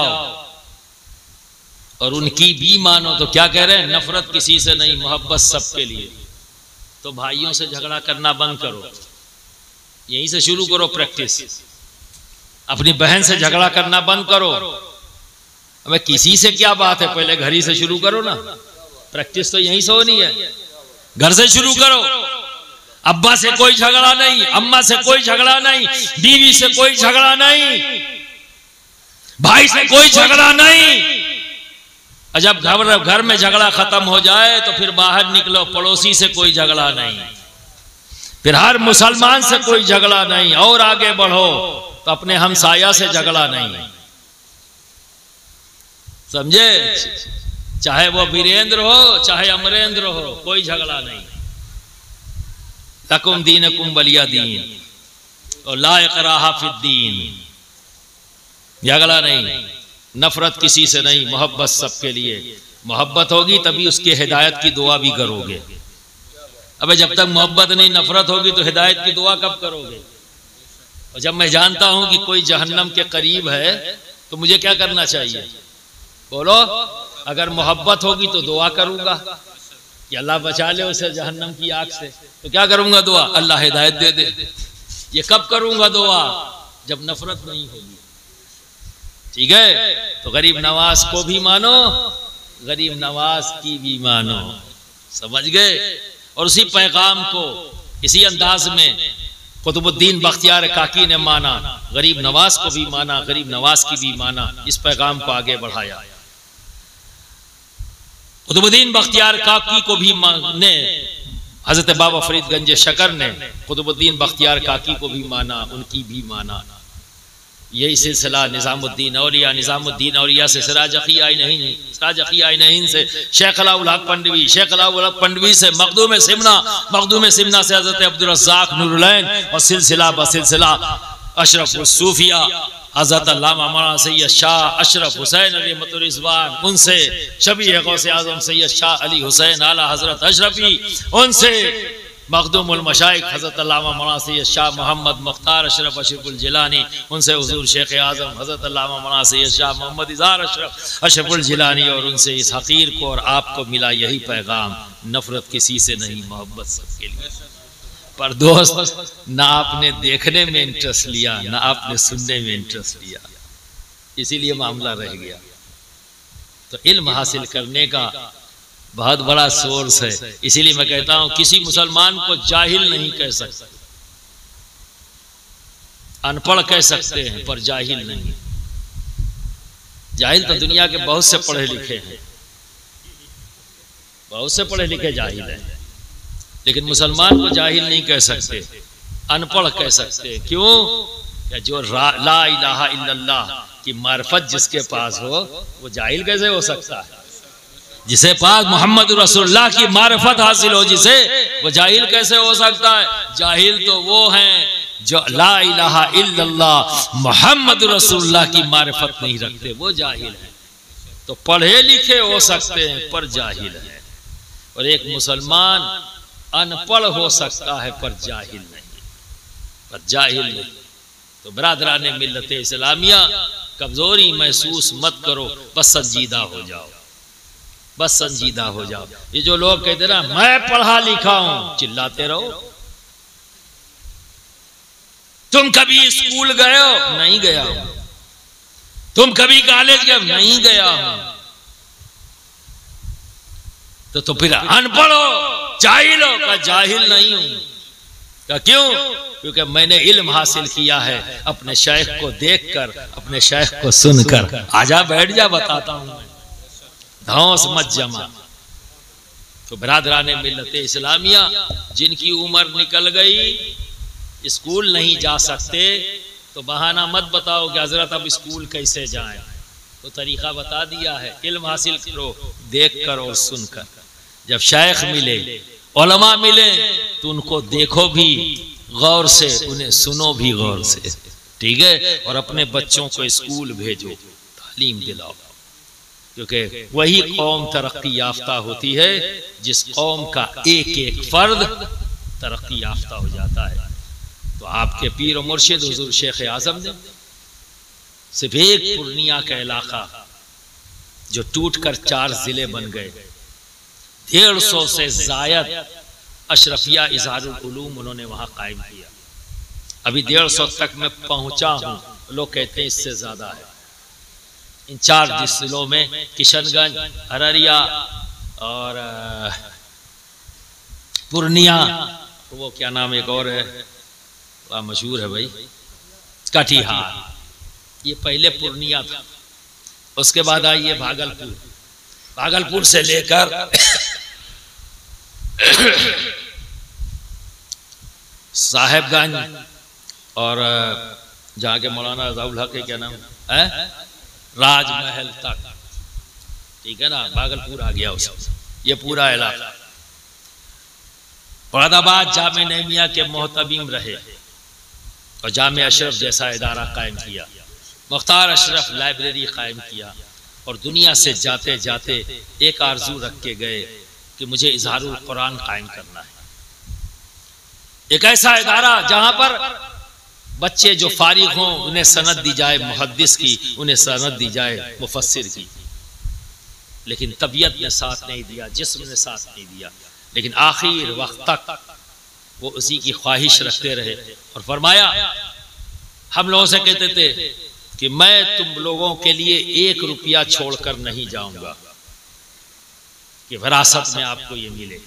और उनकी भी मानो। तो क्या कह रहे हैं? नफरत किसी से नहीं, मोहब्बत सबके लिए। तो भाइयों से झगड़ा करना बंद करो, यहीं से शुरू करो प्रैक्टिस। अपनी बहन से झगड़ा करना बंद करो। हमें किसी से क्या बात है, पहले घर ही से शुरू करो ना। प्रैक्टिस तो यहीं से होनी है, घर से शुरू करो। अब्बा से कोई झगड़ा नहीं, अम्मा से कोई झगड़ा नहीं, बीवी से कोई झगड़ा नहीं, भाई से कोई झगड़ा नहीं। जब घर में झगड़ा खत्म हो जाए तो फिर बाहर निकलो, पड़ोसी से कोई झगड़ा नहीं, फिर हर मुसलमान से कोई झगड़ा नहीं, और आगे बढ़ो तो अपने हमसाया से झगड़ा नहीं। समझे? चाहे वो वीरेंद्र हो चाहे अमरेंद्र हो, कोई झगड़ा नहीं। लकुम दीनकुम वलिया दीन और ला इकराहा फिद्दीन, झगड़ा नहीं। नफरत किसी से नहीं, मोहब्बत सबके लिए। मोहब्बत होगी तभी उसकी हिदायत की दुआ भी करोगे। अबे जब तक मोहब्बत नहीं, नफरत होगी तो हिदायत की दुआ कब करोगे? और जब मैं जानता हूं कि कोई जहन्नम के करीब है तो मुझे क्या करना चाहिए? बोलो। अगर मोहब्बत होगी तो दुआ करूंगा कि अल्लाह बचा ले उसे जहन्नम की आग से। तो क्या करूंगा? दुआ, अल्लाह हिदायत दे दे। ये कब करूंगा दुआ? जब नफरत नहीं होगी। ठीक है? तो गरीब नवाज को भी मानो, गरीब नवाज की भी मानो। समझ गए? और उसी पैगाम को इसी अंदाज में कुतुबुद्दीन बख्तियार काकी ने माना, गरीब नवाज को भी माना, गरीब नवाज की भी माना, इस पैगाम को आगे बढ़ाया। कुतुबुद्दीन बख्तियार काकी को भी ने, हजरत बाबा फरीदगंज शकर ने कुतुबुद्दीन बख्तियार काकी को भी माना, उनकी भी माना। यही सिलसिला निजामुद्दीन औलिया, निजामुद्दीन औलिया से सिराज अखी नहीं, सिराज अखी नहीं से शेख अलाउल हक पंडवी, शेख अलाउल हक पंडवी से मखदूम सिमना, मखदूम सिमना से हजरत अब्दुल रज़्ज़ाक नूरुलैन, और सिलसिला बसिलसिला अशरफ सूफिया हजरत अल्लामा मौलाना सैयद शाह अशरफ हुसैन अली रहमतुल रिज़वान, उनसे शबीह गौसे आज़म सैयद शाह अली हुसैन आला हजरत अशरफी, उनसे मखदूमुल मशाइख हज़रत अल्लामा मौलाना सैयद शाह मोहम्मद मुख्तार अशरफ अशरफुल जिलानी, उनसे हुजूर शेख आज़म हज़रत अल्लामा मौलाना सैयद शाह मोहम्मद इज़हार अशरफ अशरफुल जिलानी, और उनसे इस हकीर को और आपको मिला यही पैगाम, नफरत किसी से नहीं, मोहब्बत सबके लिए। पर दोस्त, ना आपने देखने में इंटरेस्ट लिया, ना आपने सुनने में इंटरेस्ट लिया, इसीलिए मामला रह गया। तो इल्म हासिल करने का बहुत बड़ा सोर्स है। इसीलिए मैं कहता हूं किसी मुसलमान को जाहिल नहीं कह सकते, अनपढ़ कह सकते हैं पर जाहिल नहीं। जाहिल तो दुनिया के बहुत से पढ़े लिखे हैं, बहुत से पढ़े लिखे जाहिल हैं, लेकिन मुसलमान को जाहिल नहीं कह सकते, अनपढ़ कह सकते हैं। क्यों? या जो ला इलाहा इल्लल्लाह की मार्फत जिसके पास हो वो जाहिल कैसे हो सकता है? जिसे पास मोहम्मद रसूलुल्लाह की मार्फत हासिल हो जिसे, वो जाहिल कैसे हो सकता है? जाहिल तो वो हैं जो ला इलाहा इल्लल्लाह मोहम्मद रसूलुल्लाह की मार्फत नहीं रखते, वो जाहिल है। तो पढ़े लिखे हो सकते हैं पर जाहिल है। और एक मुसलमान अनपढ़ हो सकता है पर जाहिल नहीं, पर जाहिल नहीं। तो बरादरान मिल्लत इस्लामिया, कमजोरी महसूस मत करो, बस संजीदा हो जाओ, बस संजीदा हो जाओ। ये जो लोग कहते ना मैं पढ़ा लिखा हूं, चिल्लाते रहो। तुम कभी स्कूल गए हो? नहीं गया हूं। तुम कभी कॉलेज गए? नहीं गया हूं। तो फिर अनपढ़ हो, जाहिल हो? का जाहिल नहीं हूं। का क्यों? क्योंकि मैंने इल्म हासिल किया है अपने शेख को देखकर, अपने शेख को सुनकर। आजा बैठ जा, बताता हूं मैं, धौंस मत जमा। तो बरादराने मिल्लत इस्लामिया, जिनकी उम्र निकल गई, स्कूल नहीं जा सकते, तो बहाना मत बताओ कि हजरत अब स्कूल कैसे जाएं। तो तरीका बता दिया है, इल्म हासिल करो देख कर और सुनकर। जब शेख मिले, उलमा मिले, तो उनको देखो भी गौर से, उन्हें सुनो भी गौर से, ठीक है? और अपने बच्चों को स्कूल भेजो, तालीम दिलाओ, क्योंकि वही कौम तरक्की याफ्ता होती है जिस कौम का एक एक फर्द तरक्की याफ्ता हो जाता है। तो आपके पीर और मुर्शिद हुजूर शेख आज़म ने सिर्फ एक पूर्णिया का इलाका जो टूटकर 4 जिले बन गए, 150 से जायद अशरफिया इज़हारुल उलूम उन्होंने वहां कायम किया। अभी 150 तक मैं पहुंचा हूं, लोग कहते हैं इससे ज्यादा है। इन 4 जिलों में किशनगंज, अररिया और पूर्णिया, वो क्या नाम एक और है, बड़ा मशहूर है भाई, कटिहार। ये पहले पूर्णिया था, उसके बाद आई ये भागलपुर, भागलपुर से लेकर साहेबगंज और जहाँ के मौलाना रज़ाउल हक क्या नाम है, राजमहल तक, ठीक है ना, भागलपुर आ गया उसमें, ये पूरा इलाका। फरीदाबाद जामे नईमिया के मोहतमीम रहे और जामे अशरफ जैसा इदारा कायम किया। मुख्तार अशरफ लाइब्रेरी कायम किया और दुनिया से जाते जाते एक आरजू रख के गए कि मुझे इजहारुल कुरान कायम करना है। एक ऐसा इदारा जहां पर बच्चे जो फारिग हों उन्हें सनद दी जाए मुहद्दिस की, उन्हें सनद दी जाए मुफस्सिर की। लेकिन तबीयत ने साथ नहीं दिया, जिस्म ने साथ नहीं दिया, लेकिन आखिर वक्त तक वो उसी की ख्वाहिश रखते रहे। और फरमाया, हम लोगों से कहते थे कि मैं तुम लोगों के लिए 1 रुपया छोड़कर नहीं जाऊंगा कि विरासत में आपको ये मिले।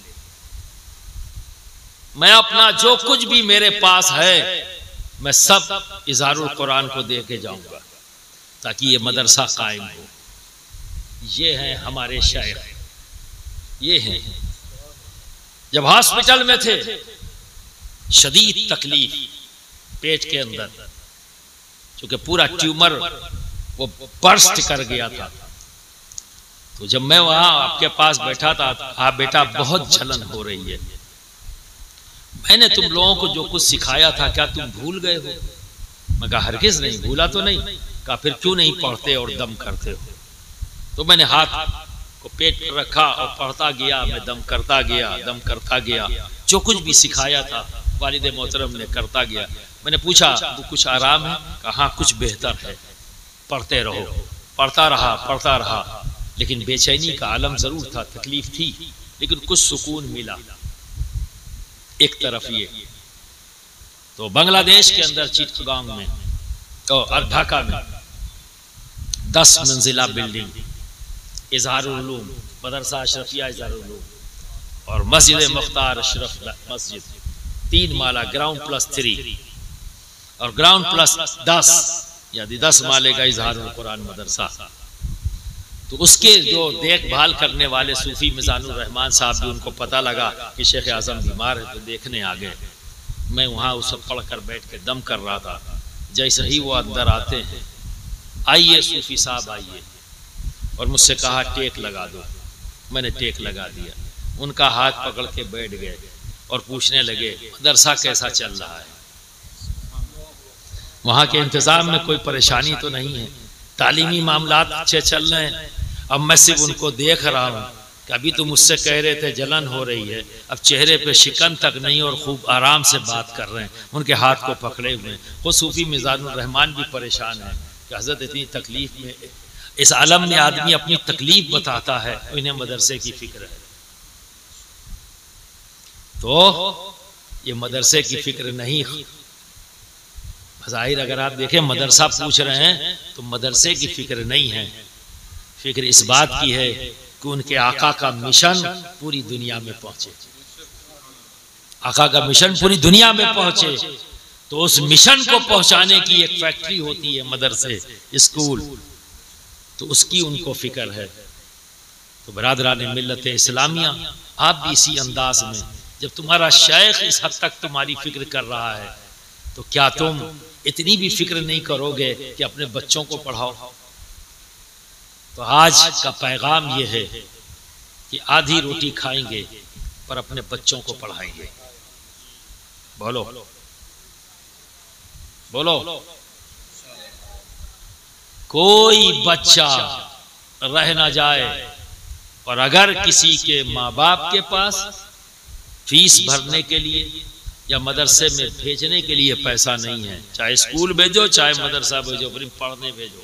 मैं अपना जो कुछ भी मेरे पास है मैं सब इजहारुल कुरान को दे के जाऊंगा ताकि ये मदरसा कायम हो। ये हैं हमारे शायख, ये हैं। जब हॉस्पिटल में थे, शदीद तकलीफ पेट के अंदर, क्योंकि पूरा ट्यूमर वो बर्स्ट कर गया था। तो जब मैं वहां आपके पास बैठा था, आप बेटा बहुत जलन हो रही है, मैंने तुम लोगों को जो कुछ सिखाया था क्या तुम भूल गए हो? मैं कहा हरगिज नहीं, भूला तो नहीं। कहा फिर क्यों नहीं पढ़ते और दम करते हो? तो मैंने हाथ को पेट पर रखा और पढ़ता गया, मैं दम करता गया, दम करता गया। जो कुछ भी सिखाया था वालिद मोहतरम ने करता गया। मैंने पूछा वो कुछ आराम है? कहा हाँ कुछ बेहतर है, पढ़ते रहो। पढ़ता रहा, लेकिन बेचैनी का आलम जरूर था, तकलीफ थी, लेकिन कुछ सुकून मिला। एक तरफ ये तो बांग्लादेश के अंदर चिटगांव में और ढाका में 10 मंजिला बिल्डिंग, इजहारुल उलूम मदरसा अशरफिया इजहारुल उलूम और मस्जिद मुख्तार अशरफ मस्जिद 3 माला, ग्राउंड +3 और ग्राउंड +10 यानी 10 माले का इजहारुल कुरान मदरसा। तो उसके जो देखभाल करने वाले सूफी मिजानुर रहमान साहब भी, उनको पता लगा कि शेख आजम बीमार है तो देखने आ गए। मैं वहाँ उसे पढ़कर बैठ के दम कर रहा था। जैसे ही वो अंदर आते हैं, आइए सूफी साहब आइए, और मुझसे कहा टेक लगा दो। मैंने टेक लगा दिया। उनका हाथ पकड़ के बैठ गए और पूछने लगे मदरसा कैसा चल रहा है, वहाँ के इंतजाम में कोई परेशानी तो नहीं है, तालीमी मामलात अच्छे चल रहे हैं? अब मैं सिर्फ उनको देख रहा हूँ कि अभी तो मुझसे कह रहे थे जलन हो रही है, अब चेहरे पे शिकन तक नहीं और खूब आराम से बात कर रहे हैं, उनके हाथ को पकड़े हुए। वो सूफी मिजानुर रहमान भी परेशान है कि हज़रत इतनी तकलीफ में, इस आलम में आदमी अपनी तकलीफ बताता है, इन्हें मदरसे की फिक्र है। तो ये मदरसे की फिक्र नहीं, ज़ाहिर अगर आप देखें मदरसा पूछ रहे हैं तो मदरसे की फिक्र नहीं है। फिक्र इस बात की है कि उनके आका का मिशन पूरी दुनिया में पहुंचे। आका का मिशन पूरी दुनिया में पहुंचे तो उस मिशन को पहुंचाने की एक फैक्ट्री होती है, मदरसे, स्कूल, तो उसकी उनको फिक्र है। तो बरादरान मिल्लत इस्लामिया, आप भी इसी अंदाज में, जब तुम्हारा शेख इस हद तक तुम्हारी फिक्र कर रहा है तो क्या तुम इतनी भी फिक्र नहीं करोगे कि अपने बच्चों को पढ़ाओ? तो आज का पैगाम यह है कि आधी रोटी खाएंगे पर अपने बच्चों को पढ़ाएंगे। बोलो बोलो, कोई बच्चा रह ना जाए और अगर किसी के माँ बाप के पास फीस भरने के लिए या मदरसे में भेजने के लिए पैसा नहीं है, चाहे स्कूल भेजो चाहे मदरसा भेजो, फिर पढ़ने भेजो,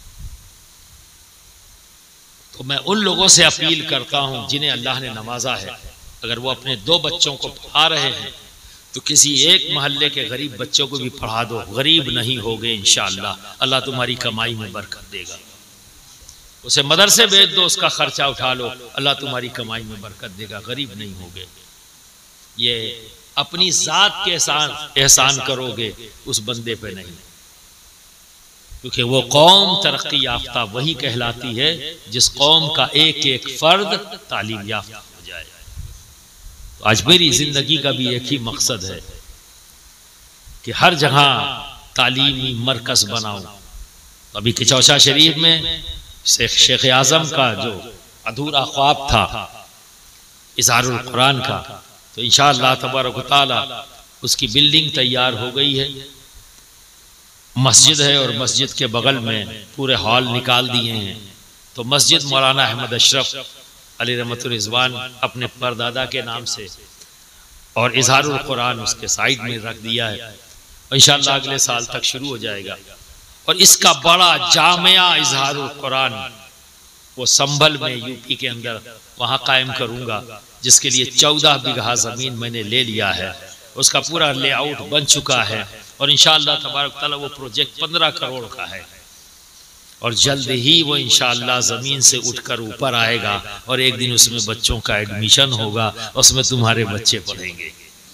तो मैं उन लोगों से अपील करता हूं जिन्हें अल्लाह ने नवाजा है, अगर वो अपने 2 बच्चों को पढ़ा रहे हैं तो किसी एक मोहल्ले के गरीब बच्चों को भी पढ़ा दो। गरीब नहीं होगे इंशाअल्लाह, अल्लाह तुम्हारी कमाई में बरकत देगा। उसे मदरसे भेज दो, उसका खर्चा उठा लो, अल्लाह तुम्हारी कमाई में बरकत देगा, गरीब नहीं होगे। ये अपनी जात के एहसान करोगे उस बंदे पे नहीं, क्योंकि वो कौम तरक्की याफ्ता वही कहलाती है जिस कौम का एक एक फर्द तालीम याफ्ता हो जाए। तो आज मेरी जिंदगी का भी एक ही मकसद है कि हर जगह तालीमी मरकज बनाऊं। अभी किचौसा शरीफ में शेख आजम का जो अधूरा ख्वाब था इजहारुल कुरान का, तो इंशाअल्लाह तबारक व तआला उसकी बिल्डिंग तैयार हो गई है। मस्जिद है और मस्जिद के बगल में पूरे हॉल निकाल दिए हैं। तो मस्जिद मौलाना अहमद अशरफ अली रहमतुल रिजवान अपने परदादा के नाम से और इजहारुल कुरान उसके साइड में रख दिया है। इंशाअल्लाह अगले साल तक शुरू हो जाएगा। और इसका बड़ा जामिया इजहारुल कुरान वो संभल में यूपी के अंदर वहाँ कायम करूँगा, जिसके लिए 14 बीघा ज़मीन मैंने ले लिया है। उसका पूरा लेआउट बन चुका है और इंशाअल्लाह तबारक तआला वो प्रोजेक्ट 15 करोड़ का है और जल्द ही वो इंशाअल्लाह ज़मीन से उठकर ऊपर आएगा और एक दिन उसमें बच्चों का एडमिशन होगा, उसमें तुम्हारे बच्चे पढ़ेंगे।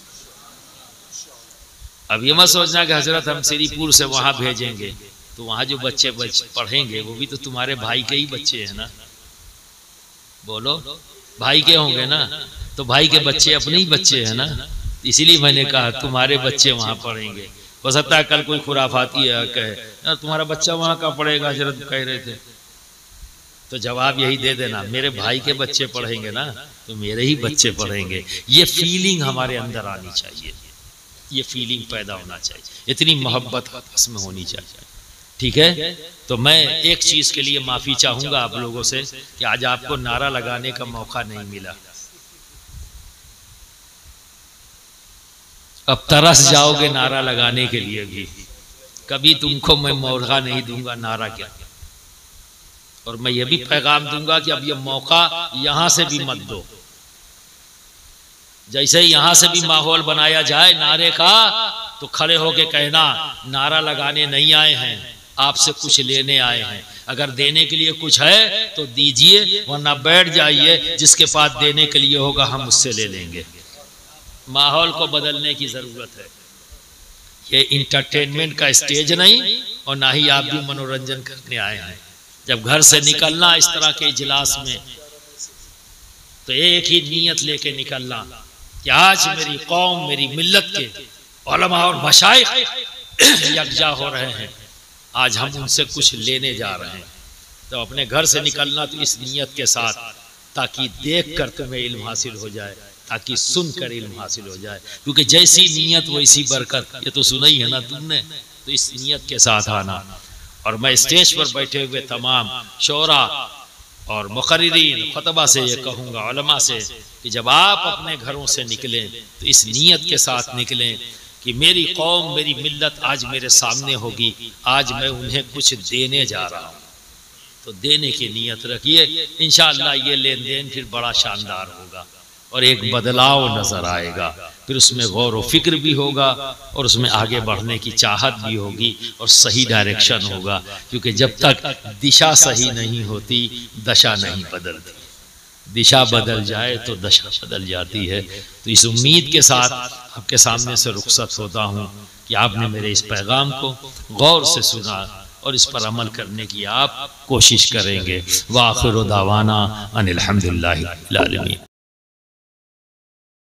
अब ये मत सोचना कि हजरत हम श्रीपुर से वहाँ भेजेंगे तो वहाँ जो बच्चे पढ़ेंगे वो भी तो तुम्हारे भाई के ही बच्चे हैं ना। बोलो, भाई के होंगे ना, तो भाई के बच्चे अपने ही बच्चे हैं ना। इसीलिए मैंने कहा तुम्हारे बच्चे वहाँ पढ़ेंगे। हो सकता है कल कोई खुराफाती है कहे तुम्हारा बच्चा वहाँ का पढ़ेगा, हजरत कह रहे थे, तो जवाब यही दे देना मेरे भाई के बच्चे पढ़ेंगे ना तो मेरे ही बच्चे पढ़ेंगे। ये फीलिंग हमारे अंदर आनी चाहिए, ये फीलिंग पैदा होना चाहिए, इतनी मोहब्बत आपस में होनी चाहिए। ठीक है, तो मैं एक चीज के लिए माफी चाहूंगा आप लोगों से कि आज आपको नारा लगाने का मौका नहीं मिला। अब तरस जाओगे नारा लगाने के लिए भी, कभी तुमको मैं मौका नहीं दूंगा नारा क्या। और मैं ये भी पैगाम दूंगा कि अब ये मौका यहां से भी मत दो। जैसे यहां से भी माहौल बनाया जाए नारे का तो खड़े होके कहना नारा लगाने नहीं आए हैं, आपसे कुछ लेने आए हैं। अगर देने के लिए कुछ है तो दीजिए, वरना बैठ जाइए, जिसके पास देने के लिए होगा हम उससे ले लेंगे। माहौल को बदलने की जरूरत है। ये इंटरटेनमेंट का स्टेज नहीं और ना ही आप भी मनोरंजन करने आए हैं। जब घर से निकलना इस तरह के इजलास में तो एक ही नीयत लेके निकलना कि आज मेरी कौम मेरी मिल्लत के उलमा और मशाइख यकजा हो रहे हैं, आज हम उनसे कुछ लेने जा रहे हैं। तो अपने घर से निकलना तो इस नीयत के साथ, ताकि देख कर तुम्हें इल्म हासिल हो जाए, ताकि सुनकर इल्म हासिल हो जाए। क्योंकि जैसी नीयत वैसी बरकत, ये तो सुना ही है ना तुमने। तो इस नीयत के साथ आना। और मैं स्टेज पर बैठे हुए तमाम शोरा और मुकर्रिरीन खुतबा से ये कहूँगा, उलमा से, कि जब आप अपने घरों से निकलें तो इस नीयत के साथ निकलें कि मेरी कौम मेरी मिल्लत आज मेरे सामने होगी, आज मैं उन्हें कुछ देने जा रहा हूँ। तो देने की नीयत रखिए, इंशाअल्लाह ये लेन देन फिर बड़ा शानदार होगा और एक बदलाव नजर आएगा। फिर उसमें गौर व फिक्र भी होगा और उसमें आगे बढ़ने की चाहत भी होगी और सही डायरेक्शन होगा। क्योंकि जब तक दिशा सही नहीं होती दशा नहीं बदलती। दिशा बदल जाए तो दशा बदल जाती है। तो इस उम्मीद के साथ आपके सामने से रुखसत होता हूँ कि आपने मेरे इस पैगाम को गौर से सुना और इस पर अमल करने की आप कोशिश करेंगे। व आखिर दावाना अनिल हम्दुलिल्लाहि रब्बिल आलमीन।